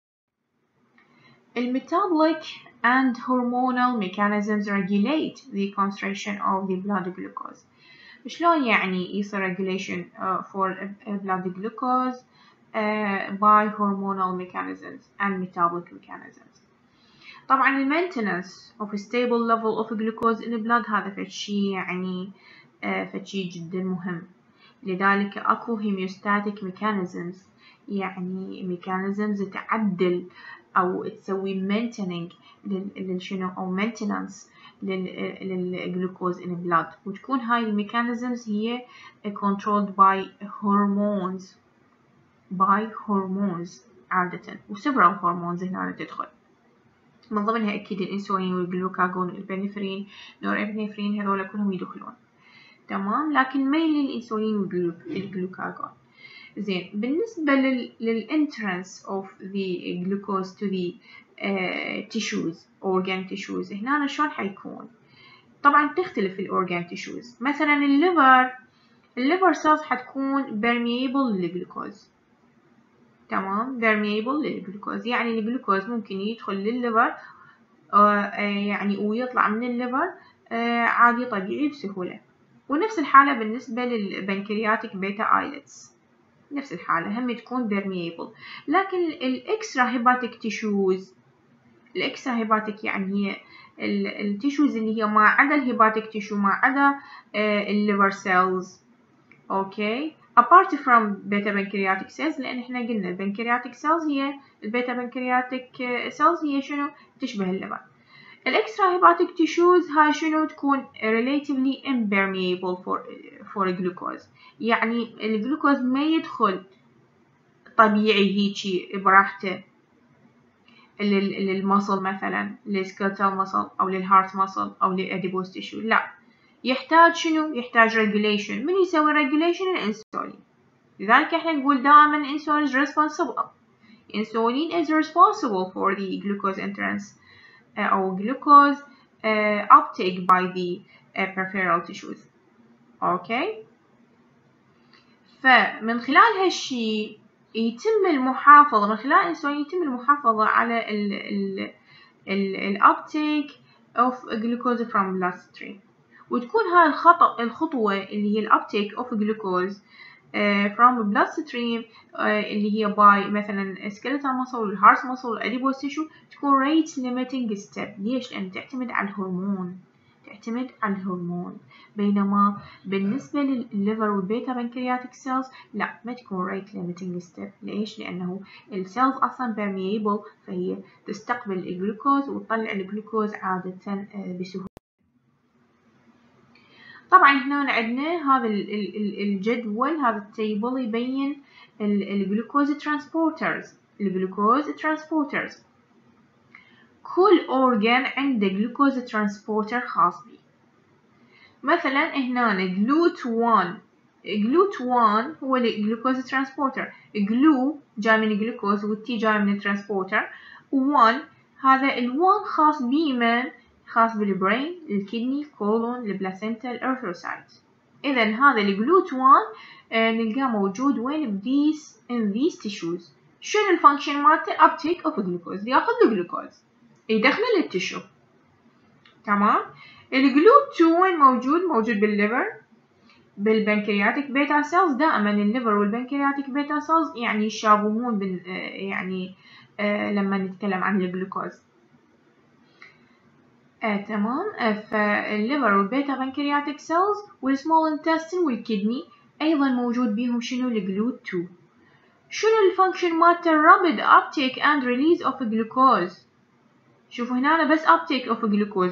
الميتابوليك and hormonal mechanisms regulate the concentration of the blood glucose. شلون يعني يصير regulation uh, for blood glucose uh, by hormonal mechanisms and metabolic mechanisms. طبعا ال maintenance of a stable level of glucose in blood هذا فشي يعني uh, فشي جدا مهم، لذلك أكو homeostatic mechanisms، يعني mechanisms تعدل أو تسوي maintaining للشنو أو maintenance للجلوكوز in blood، وتكون هاي الميكانيزمز هي controlled by hormones by hormones عادة، وseveral hormones هنا تدخل من ضمنها أكيد الإنسولين والجلوكاجون والبنفرين نورابنفرين هذول كلهم يدخلون. تمام. لكن ميل للإنسولين والجلوكاجون. زين. بالنسبة لل للentrance of the glucose to the uh, tissues organ tissues هنا شلون حيكون؟ طبعا تختلف الأورجان تيشوز. مثلا الليفر الليفر سيلز حتكون permeable للجلوكوز. تمام. permeable للجلوكوز يعني الجلوكوز ممكن يدخل للليفر آه يعني ويطلع من الليفر آه عادي طبيعي بسهولة. ونفس الحالة بالنسبة للبنكرياتيك بيتا ايلتس. نفس الحالة هم تكون permeable. لكن الإكسترا هيباتيك تيشوز، الإكسترا هيباتيك يعني هي التيشوز اللي هي ما عدا الهيباتيك تيشو، ما عدا الليفر سيلز. أوكي apart from beta pancreatic cells، لأن إحنا قلنا البنكرياتيك cells هي البيتا بنكرياتيك cells هي شنو تشبه الليفر. الإكسترا هيباتيك تيشوز هاي شنو تكون relatively impermeable for for glucose، يعني الجلوكوز ما يدخل طبيعي هيجي براحته للمصل مثلا، للسكيلتال مصل أو للهارت مصل أو للأديبوز تيشو، لا يحتاج شنو؟ يحتاج regulation. من يسوي regulation؟ الأنسولين. لذلك احنا نقول دائما insulin is responsible insulin is responsible for the glucose entrance uh, أو glucose uh, uptake by the uh, peripheral tissues. أوكي فمن خلال هالشي يتم المحافظة، من خلال الأنسولين يتم المحافظة على ال ال ال ال uptake of glucose from bloodstream. وتكون هاي الخطأ الخطوة اللي هي ال uptake of glucose uh, from bloodstream uh, اللي هي by مثلا skeletal muscle وال heart muscle وال adipose tissue تكون rate limiting step. ليش؟ لأن تعتمد على الهرمون، تعتمد على الهرمون. بينما بالنسبة للليفر والبيتا بنكرياتيك سيلز لا ما تكون rate limiting step. ليش؟ لأنه السيلز أصلا permeable، فهي تستقبل الجلوكوز وتطلع الجلوكوز عادة بسهولة. طبعا هنا عندنا هذا الجدول، هذا التيبل يبين الجلوكوز ترانسبورترز. الجلوكوز ترانسبورترز كل organ عنده جلوكوز ترانسبورتر خاص به. مثلا هنا جلوت واحد، جلوت واحد هو الجلوكوز ترانسبورتر. جلو جاي من الجلوكوز والتي جاي من الترانسبورتر، واحد هذا الوان خاص بمن؟ خاص بالبرين، الكدني، كولون، البلاسينتا، الارثروسايت. اذا هذا الجلوت واحد آه نلقاه موجود وين؟ بديس in these tissues. شنو الفانكشن مالته؟ uptake of glucose، ياخذ الجلوكوز يدخله للتشو. تمام. الجلوت اثنين وين موجود؟ موجود بالليفر، بالبنكرياتيك بيتا سيلز. دائما الليفر والبنكرياتيك بيتا سيلز يعني يشابهون بال يعني آه لما نتكلم عن الجلوكوز. آه تمام. آه فالليفر والبيتا بنكرياتيك سيلز والسمول انتستين والكدني ايضا موجود بيهم شنو؟ الجلوت اثنين. شنو الفانكشن مالته؟ rapid uptake and release of glucose. شوفوا هنا أنا بس uptake of glucose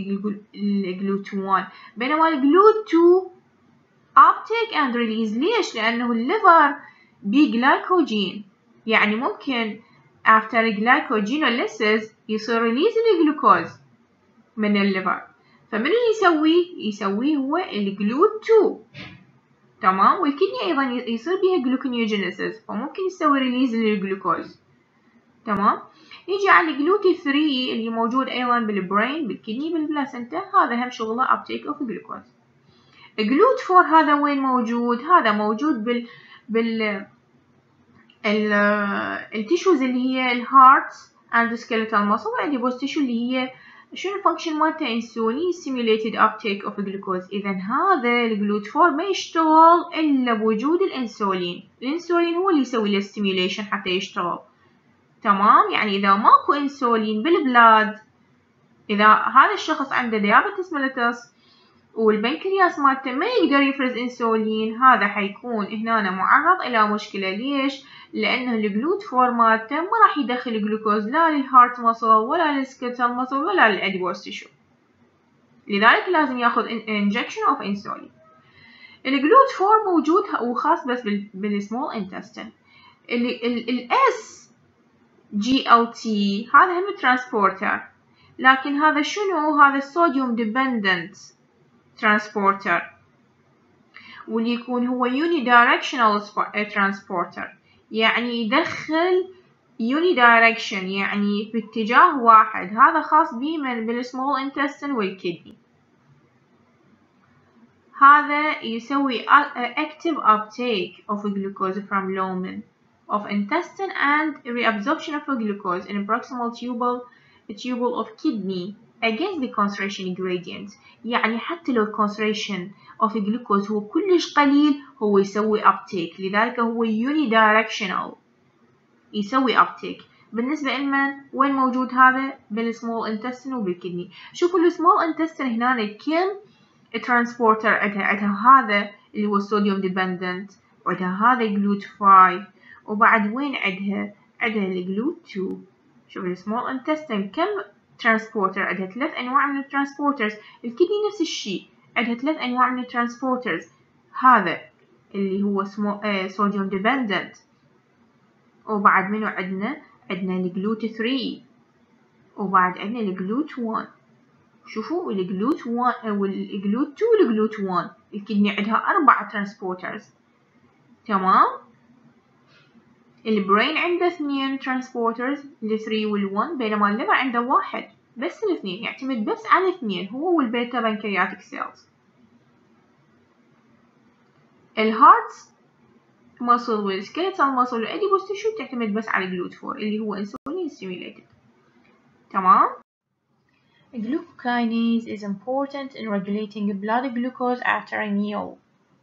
الجلوت واحد، بينما الجلوت اثنين uptake and release. ليش؟ لأنه الليفر بجلايكوجين، يعني ممكن after glycogenolysis يصير release الجلوكوز من الليفر. فمن اللي يسويه؟ يسويه هو الجلوت اثنين. تمام. والكدني أيضا يصير بها gluconeogenesis، فممكن يسوي release للجلوكوز. تمام. يجي على الجلوت ثلاثة اللي موجود أيضا بالبرين، بالكدني، بالبلاسنتا، هذا هم شغله uptake of glucose. الجلوت أربعة هذا وين موجود؟ هذا موجود بال بال ال التيشوز اللي هي الهارت and skeletal muscle والأديبوز تيشو اللي هي شنو الفانكشن مالته؟ انسولين stimulated uptake of glucose. إذا هذا الجلوت أربعة ما يشتغل إلا بوجود الانسولين، الانسولين هو اللي يسوي له stimulation حتى يشتغل. تمام. يعني إذا ماكو انسولين بالبلاد، إذا هذا الشخص عنده ديابيتس ميليتس والبنكرياس مالته ما يقدر يفرز انسولين، هذا حيكون هنا معرض إلى مشكلة. ليش؟ لأنه الجلوت أربعة مالته ما راح يدخل جلوكوز لا للهارت مصل ولا للسكيلتال مصل ولا للأديبوز تيشو، لذلك لازم ياخذ injection of insulin. الجلوت أربعة موجود وخاص بس بالسمول انتستين. الاس جي ال تي هذا هم ترانسبورتر، لكن هذا شنو؟ هذا الصوديوم ديبندنت ترانسبورتر، واللي يكون هو unidirectional transporter، يعني يدخل unidirection يعني باتجاه واحد. هذا خاص به من بالسمول انتستين والكدني. هذا يسوي active uptake of glucose from lumen of intestine and reabsorption of glucose in proximal tubule tubule of kidney against the concentration gradient. يعني حتى لو concentration of glucose هو كلش قليل هو يسوي uptake، لذلك هو unidirectional يسوي uptake. بالنسبة لمن وين موجود هذا؟ بالسمول intestine وبالكدني. شوفوا السمول intestine هنا كم transporter عندها عندها هذا اللي هو sodium dependent، وعندها هذا جلوت خمسة، وبعد وين عندها؟ عندها الجلوت اثنين. شوف السمول intestine كم transporter؟ عندها ثلاث أنواع من الترانسبورترز. الكدني نفس الشيء عندها ثلاث أنواع من الترانسبورترز، هذا اللي هو sodium dependent، وبعد منو عندنا؟ عندنا الجلوت ثلاثة، وبعد عندنا الجلوت واحد. شوفوا الجلوت واحد والجلوت اثنين والجلوت واحد، الكدني عندها أربعة ترانسبورترز. تمام. البرين عنده اثنين ترانسبورترز، الثري والون، بينما الليفر عنده واحد بس. الاثنين يعتمد بس على الاثنين، هو والبيتا بنكرياتيك سيلز. الهارت muscle والskeletal muscle والاديبوس تيشو تعتمد بس على الجلوت أربعة اللي هو insulin stimulated. تمام. Glucokinase is important in regulating blood glucose after a meal.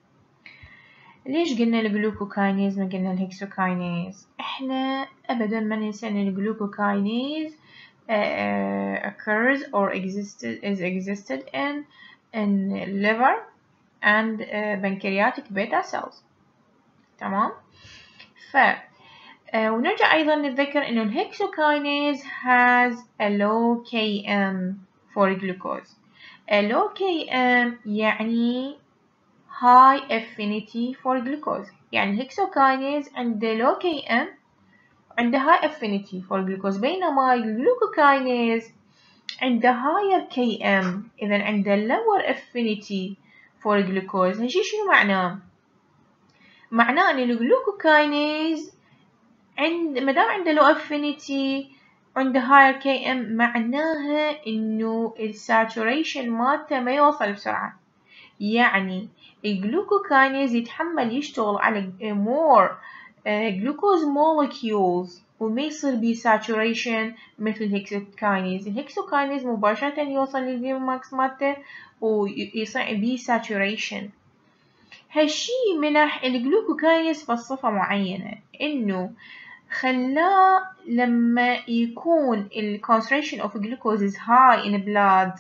ليش قلنا الجلوكوكاينيز ما قلنا الهكسوكاينيز؟ احنا ابدا ما ننسى ان الجلوكوكاينيز uh, occurs or existed is existed in in liver and uh, pancreatic beta cells. تمام. ف uh, ونرجع ايضا نتذكر انه الهكسوكاينيز has a low K M for glucose. a low K M يعني high affinity for glucose. يعني الهكسوكاينيز عنده low K M عنده high affinity for glucose، بينما الجلوكوكاينيز عنده higher K M، إذا عنده lower affinity for glucose. هالشي شنو معناه؟ معناه أن الجلوكوكاينيز عند مدام عنده low affinity عنده higher K M معناها إنه الساتوريشن مالته ما يوصل بسرعة. يعني الجلوكوكاينيز يتحمل يشتغل على more glucose molecules وما يصير بيه saturation مثل الهكسوكاينيز. الهكسوكاينيز مباشرة يوصل للفي ماكس مالته ويصير بيه saturation. هالشي منح الجلوكوكاينيز فالصفة معينة إنه خلاه لما يكون ال concentration of glucose is high in blood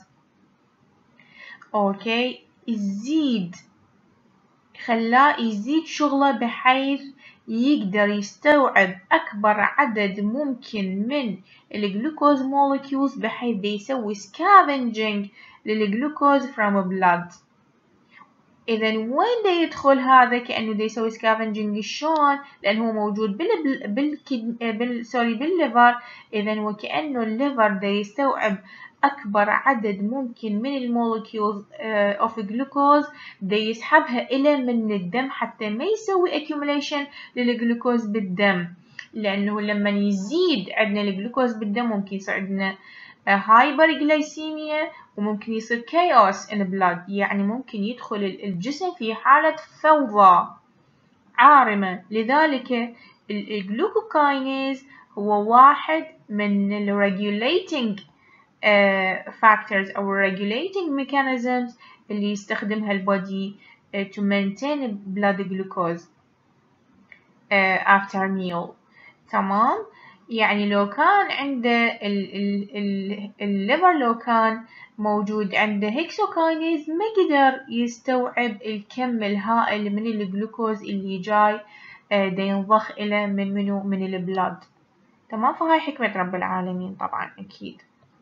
أوكي يزيد، خلاه يزيد شغله بحيث يقدر يستوعب أكبر عدد ممكن من الجلوكوز molecules بحيث يسوي scavenging للجلوكوز from blood. إذا وين دا يدخل هذا؟ كأنه دا يسوي scavenging شلون؟ لأنه هو موجود بال بال بال سوري بالليفر. إذا وكأنه الليفر دا يستوعب أكبر عدد ممكن من المولكيولز of glucose دا يسحبها إلى من الدم حتى ما يسوي accumulation للجلوكوز بالدم، لأنه لما يزيد عندنا الجلوكوز بالدم ممكن يصير عندنا هايبرغلايسيميا وممكن يصير chaos in blood، يعني ممكن يدخل الجسم في حالة فوضى عارمة. لذلك الجلوكوكاينيز هو واحد من ال regulating uh, factors أو regulating mechanisms اللي يستخدمها البودي uh, to maintain blood glucose uh, after meal. تمام. يعني لو كان عنده الليفر لو كان موجود عنده هكسوكاينيز ما قدر يستوعب الكم الهائل من الجلوكوز اللي جاي دا ينضخ إلى من منو من البلاد. تمام. فهاي حكمة رب العالمين طبعا أكيد.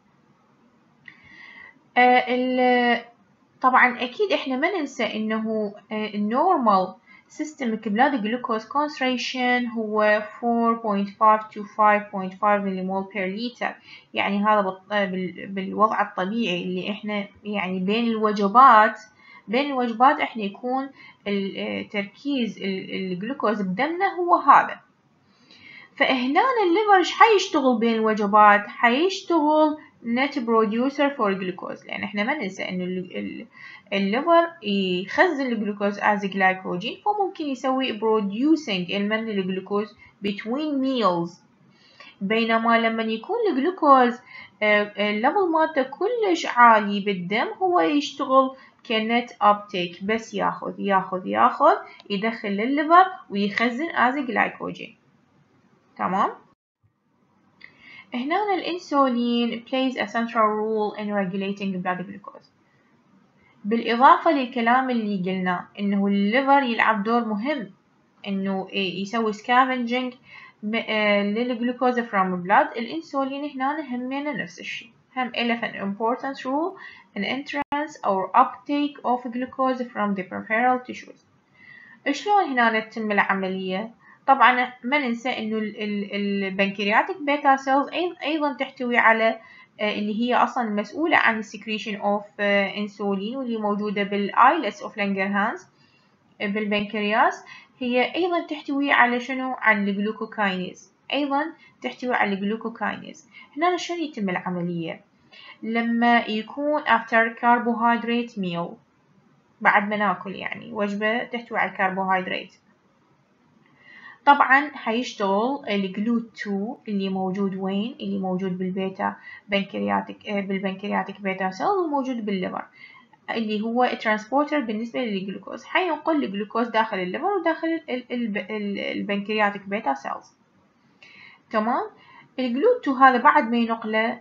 آه طبعا أكيد إحنا ما ننسى إنه النورمال systemic blood glucose concentration هو four point five to five point five millimole per liter. يعني هذا بالوضع الطبيعي اللي إحنا يعني بين الوجبات بين الوجبات إحنا يكون التركيز الجلوكوز بدمنا هو هذا. فهنا الليفر إيش حيشتغل بين الوجبات؟ حيشتغل net producer for glucose، لأن إحنا ما ننسى إنه الليفر يخزن الجلوكوز as glycogen، فممكن يسوي producing المن الجلوكوز between meals. بينما لما يكون الجلوكوز الليفل مالته كلش عالي بالدم هو يشتغل كنت uptake، بس ياخذ ياخذ ياخذ يدخل للليفر ويخزن as glycogen. تمام. هنا الانسولين plays a central role in regulating blood glucose. بالإضافة للكلام اللي قلناه إنه الليفر يلعب دور مهم إنه يسوي scavenging للجلوكوز from blood. الانسولين هنا همينه نفس الشيء، هم له an important role in entrance or uptake of glucose from the peripheral tissues. شلون هنا تتم العملية؟ طبعا ما ننسى إنه البنكرياتيك بيتا سيلز أيضا تحتوي على اللي هي أصلا مسؤولة عن secretion of انسولين واللي موجودة بالايلتس اوف لانجرهانز بالبنكرياس. هي أيضا تحتوي على شنو؟ على الجلوكوكاينيز، أيضا تحتوي على الجلوكوكاينيز. هنا شلون يتم العملية؟ لما يكون after carbohydrate meal، بعد ما ناكل يعني وجبة تحتوي على الكربوهيدرات، طبعا حيشتغل الجلوت اثنين اللي موجود وين؟ اللي موجود بالبيتا بنكرياتيك بالبنكرياتيك بيتا سيل وموجود بالليفر، اللي هو ترانسبورتر بالنسبة للجلوكوز، حينقل الجلوكوز داخل الليفر وداخل البنكرياتيك بيتا سيلز. تمام. الجلوت اثنين هذا بعد ما ينقله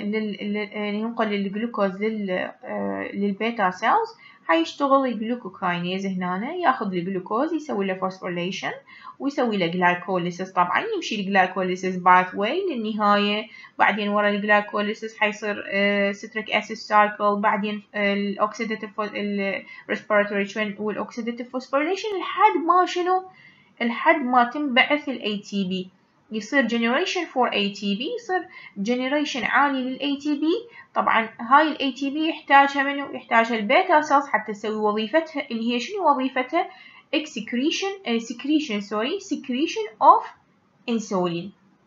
ينقل الجلوكوز للبيتا سيلز حيشتغل الجلوكوكاينيز هنا، ياخذ الجلوكوز يسوي له فوسفوريليشن ويسوي له جلايكوليسيس. طبعا يمشي الجلايكوليسيس باث واي للنهاية، بعدين ورا الجلايكوليسيس حيصير ستريك اسيد سايكل، بعدين الاوكسيداتيف الريسبيراتوري تشين والاوكسيداتيف فوسفوريليشن لحد ما شنو؟ لحد ما تنبعث الاي تي بي، يصير generation for إيه تي بي، يصير generation عالي للإيه تي بي. طبعا هاي الإيه تي بي يحتاجها منو؟ يحتاجها البيتا سيلز حتى تسوي وظيفتها اللي هي شنو وظيفتها؟ excretion uh, secretion sorry secretion of insulin.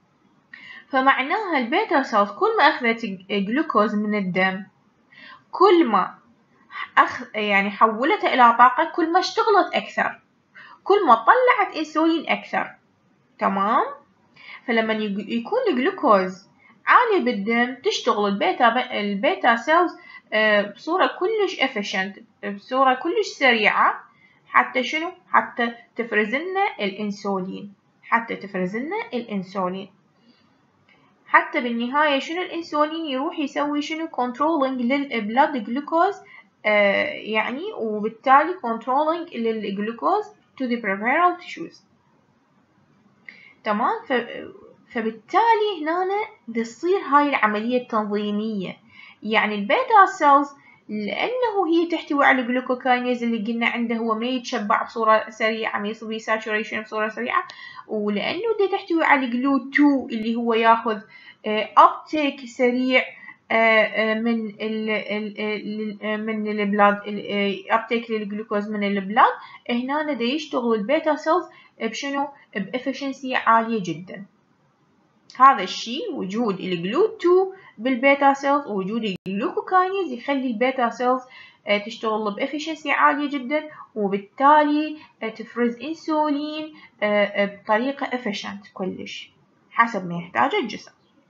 فمعناها البيتا سيلز كل ما أخذت جلوكوز من الدم، كل ما أخ يعني حولتها إلى طاقة، كل ما اشتغلت أكثر، كل ما طلعت انسولين أكثر. تمام. فلما يكون الجلوكوز عالي بالدم تشتغل البيتا البيتا سيلز بصورة كلش efficient، بصورة كلش سريعة، حتى شنو؟ حتى تفرز لنا الانسولين، حتى تفرز لنا الانسولين، حتى بالنهاية شنو الانسولين يروح يسوي شنو؟ controlling للبلاد جلوكوز يعني، وبالتالي controlling للجلوكوز to the peripheral tissues. تمام. فبالتالي هنا تصير هاي العملية التنظيمية، يعني البيتا سيلز لأنه هي تحتوي على الجلوكوكاينيز اللي قلنا عنده هو ما يتشبع بصورة سريعة، ما يصير ساتوريشن بصورة سريعة، ولأنه دي تحتوي على جلوت اثنين اللي هو ياخذ uptake سريع من ال من البلاد، uptake للجلوكوز من البلاد. هنا دا يشتغل البيتا سيلز بشنو؟ بإفشنسي عالية جدا. هذا الشيء وجود الجلوت اثنين بالبيتا سيلز ووجود الجلوكوكاينيز يخلي البيتا سيلز تشتغل بإفشنسي عالية جدا، وبالتالي تفرز انسولين بطريقة efficient كلش حسب ما يحتاجه الجسم.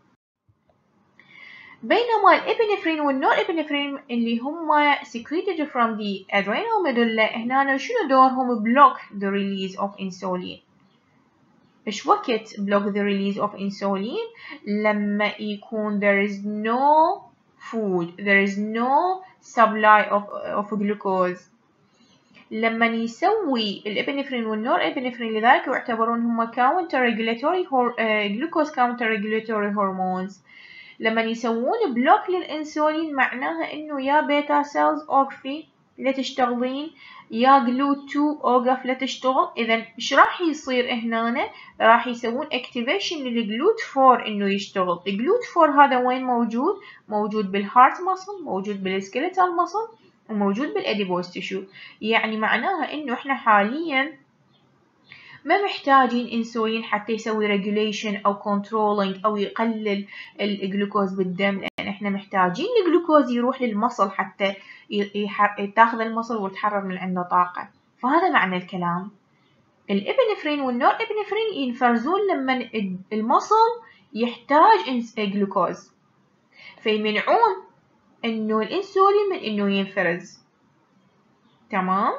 بينما الإبنفرين والنور إبنفرين اللي هم secreted from the adrenal medulla هنا شنو دورهم؟ block the release of insulin. إيش وقت block the release of insulin؟ لما يكون there is no food، there is no supply of of glucose. لما يسوي الإبنفرين والنور إبنفرين لذلك يعتبرون هم counter regulatory glucose counter regulatory hormones. لما يسوون بلوك للإنسولين معناها إنه يا بيتا سيلز أوقفي لا تشتغلين، يا جلوت اثنين أوقف لا تشتغل. إذا إيش راح يصير هنا؟ راح يسوون activation للجلوت أربعة إنه يشتغل. الجلوت أربعة هذا وين موجود؟ موجود بالهارت ماسل، موجود بالسكيلتال ماسل، وموجود بالأديبوز تيشو. يعني معناها إنه إحنا حاليا ما محتاجين انسولين حتى يسوي ريجوليشن او كنترولينج او يقلل الجلوكوز بالدم، لان احنا محتاجين الجلوكوز يروح للمصل حتى تاخذ المصل وتحرر من عنده طاقة. فهذا معنى الكلام. الابنفرين والنور ابنفرين ينفرزون لما المصل يحتاج جلوكوز، فيمنعون إنه الإنسولين من إنه ينفرز. تمام؟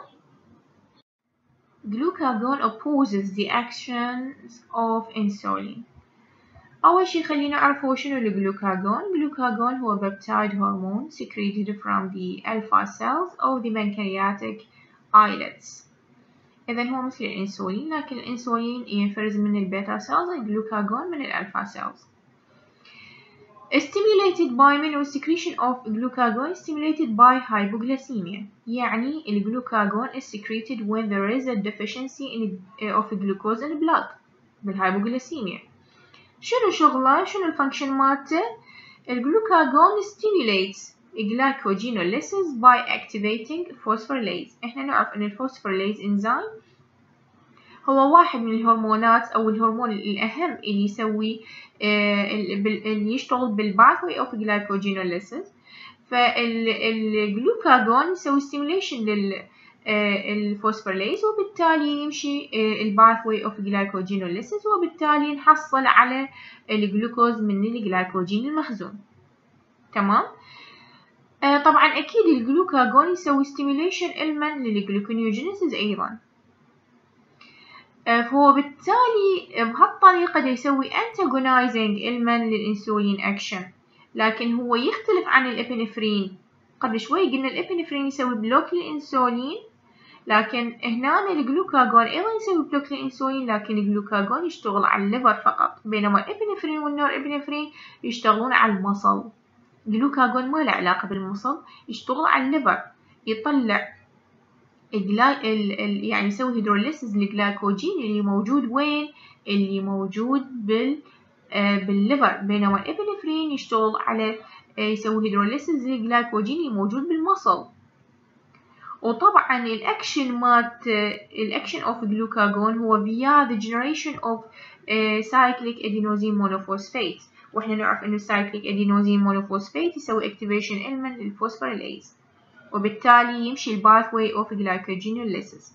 Glucagon opposes the actions of insulin. أول شي خلينا نعرف هو شنو الجلوكاجون. الجلوكاجون هو peptide hormone secreted from the alpha cells of the pancreatic islets. إذا هو مثل الإنسولين، لكن الإنسولين ينفرز من البيتا سيلز، الجلوكاجون من الألفا سيلز. Stimulated by منو secretion of glucagon stimulated by hypoglycemia. يعني الجلوكاجون is secreted when there is a deficiency in, uh, of glucose in blood بالhypoglycemia. شنو شغله؟ شنو الفانكشن مالته؟ الجلوكاجون stimulates glycogenolysis by activating phosphorylase. احنا نعرف ان الفوسفوريليز انزيم هو واحد من الهرمونات او الهرمون الاهم اللي يسوي آه اللي يشتغل بالباثوي اوف glycogenolysis. فالجلوكاجون يسوي stimulation لل الفوسفوريليز وبالتالي يمشي الباثوي اوف glycogenolysis وبالتالي نحصل على الجلوكوز من الجلايكوجين المخزون. تمام؟ آه طبعا اكيد الجلوكاجون يسوي stimulation علما للجلوكونيوجينيسيس ايضا. آه فهو بالتالي بهالطريقة دا يسوي antagonizing علما للانسولين اكشن، لكن هو يختلف عن الابنفرين. قبل شوي قلنا الابنفرين يسوي بلوك للانسولين، لكن هنا الجلوكاجون ايضا يسوي بلوك للانسولين، لكن الجلوكاجون يشتغل على الليفر فقط، بينما الابنفرين والنور ابنفرين يشتغلون على المصل. الجلوكاجون ما له علاقة بالمصل، يشتغل على الليفر، يطلع الجلاي ال... ال... يعني يسوي هيدروليسيس للجلايكوجين اللي موجود وين؟ اللي موجود بال آه بالليفر، بينما الابنفرين يشتغل على آه يسوي هيدروليسيس للجلايكوجين اللي موجود بالمصل. وطبعا الاكشن مالت الاكشن اوف جلوكاجون هو via the generation of uh, cyclic adenosine monophosphate، واحنا نعرف انه cyclic adenosine monophosphate يسوي activation علما للفوسفوريليز وبالتالي يمشي الباثوي اوف glycogenolysis.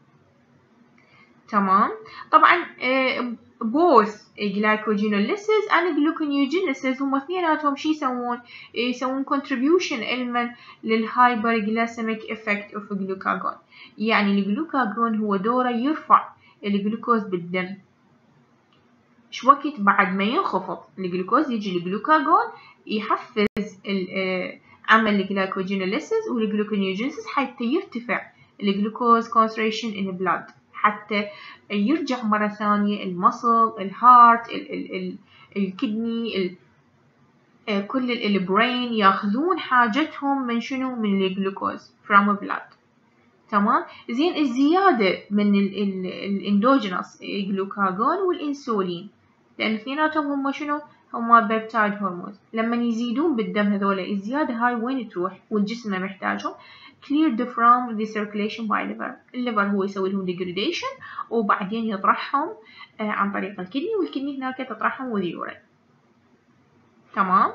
تمام؟ طبعا uh, both glycogenolysis and gluconeogenesis هم اثنيناتهم شي يسوون؟ يسوون contribution علما للhyperglycemic effect of glucagon. يعني الجلوكاجون هو دوره يرفع الجلوكوز بالدم. ايش وقت بعد ما ينخفض الجلوكوز يجي الجلوكاجون يحفز عمل الجلايكوجينوليسيس والجلوكونيوجينيسيس حتى يرتفع الجلوكوز concentration in blood، حتى يرجع مرة ثانية المصل، الهارت، ال ال ال الكدني، ال كل البرين ياخذون حاجتهم من شنو؟ من الجلوكوز from blood. تمام؟ زين الزيادة من الاندوجينوس جلوكاجون والانسولين، لأن اثنيناتهم هم شنو؟ هما بيبتايد هرمونز، لما يزيدون بالدم هذولا الزيادة هاي وين تروح؟ والجسم ما محتاجهم cleared from the circulation by liver. الليفر هو يسوي لهم degradation وبعدين يطرحهم آه عن طريق الكدني، والكدني هناك تطرحهم وذيورين. تمام؟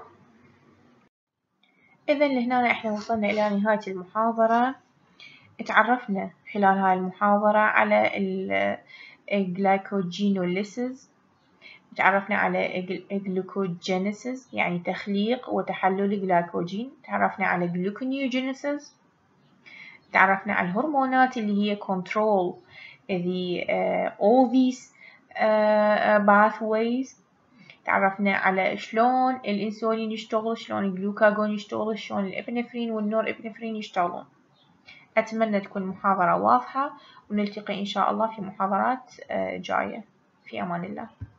إذا لهنا احنا وصلنا إلى نهاية المحاضرة. اتعرفنا خلال هاي المحاضرة على الجلايكوجينوليسيس، تعرفنا على glucogenesis يعني تخليق وتحلل الجلايكوجين، تعرفنا على gluconeogenesis، تعرفنا على الهرمونات اللي هي control the uh, all these uh, pathways، تعرفنا على شلون الانسولين يشتغل، شلون الجلوكاجون يشتغل، شلون الابنفرين والنور ابنفرين يشتغلون. أتمنى تكون محاضرة واضحة، ونلتقي إن شاء الله في محاضرات جاية. في أمان الله.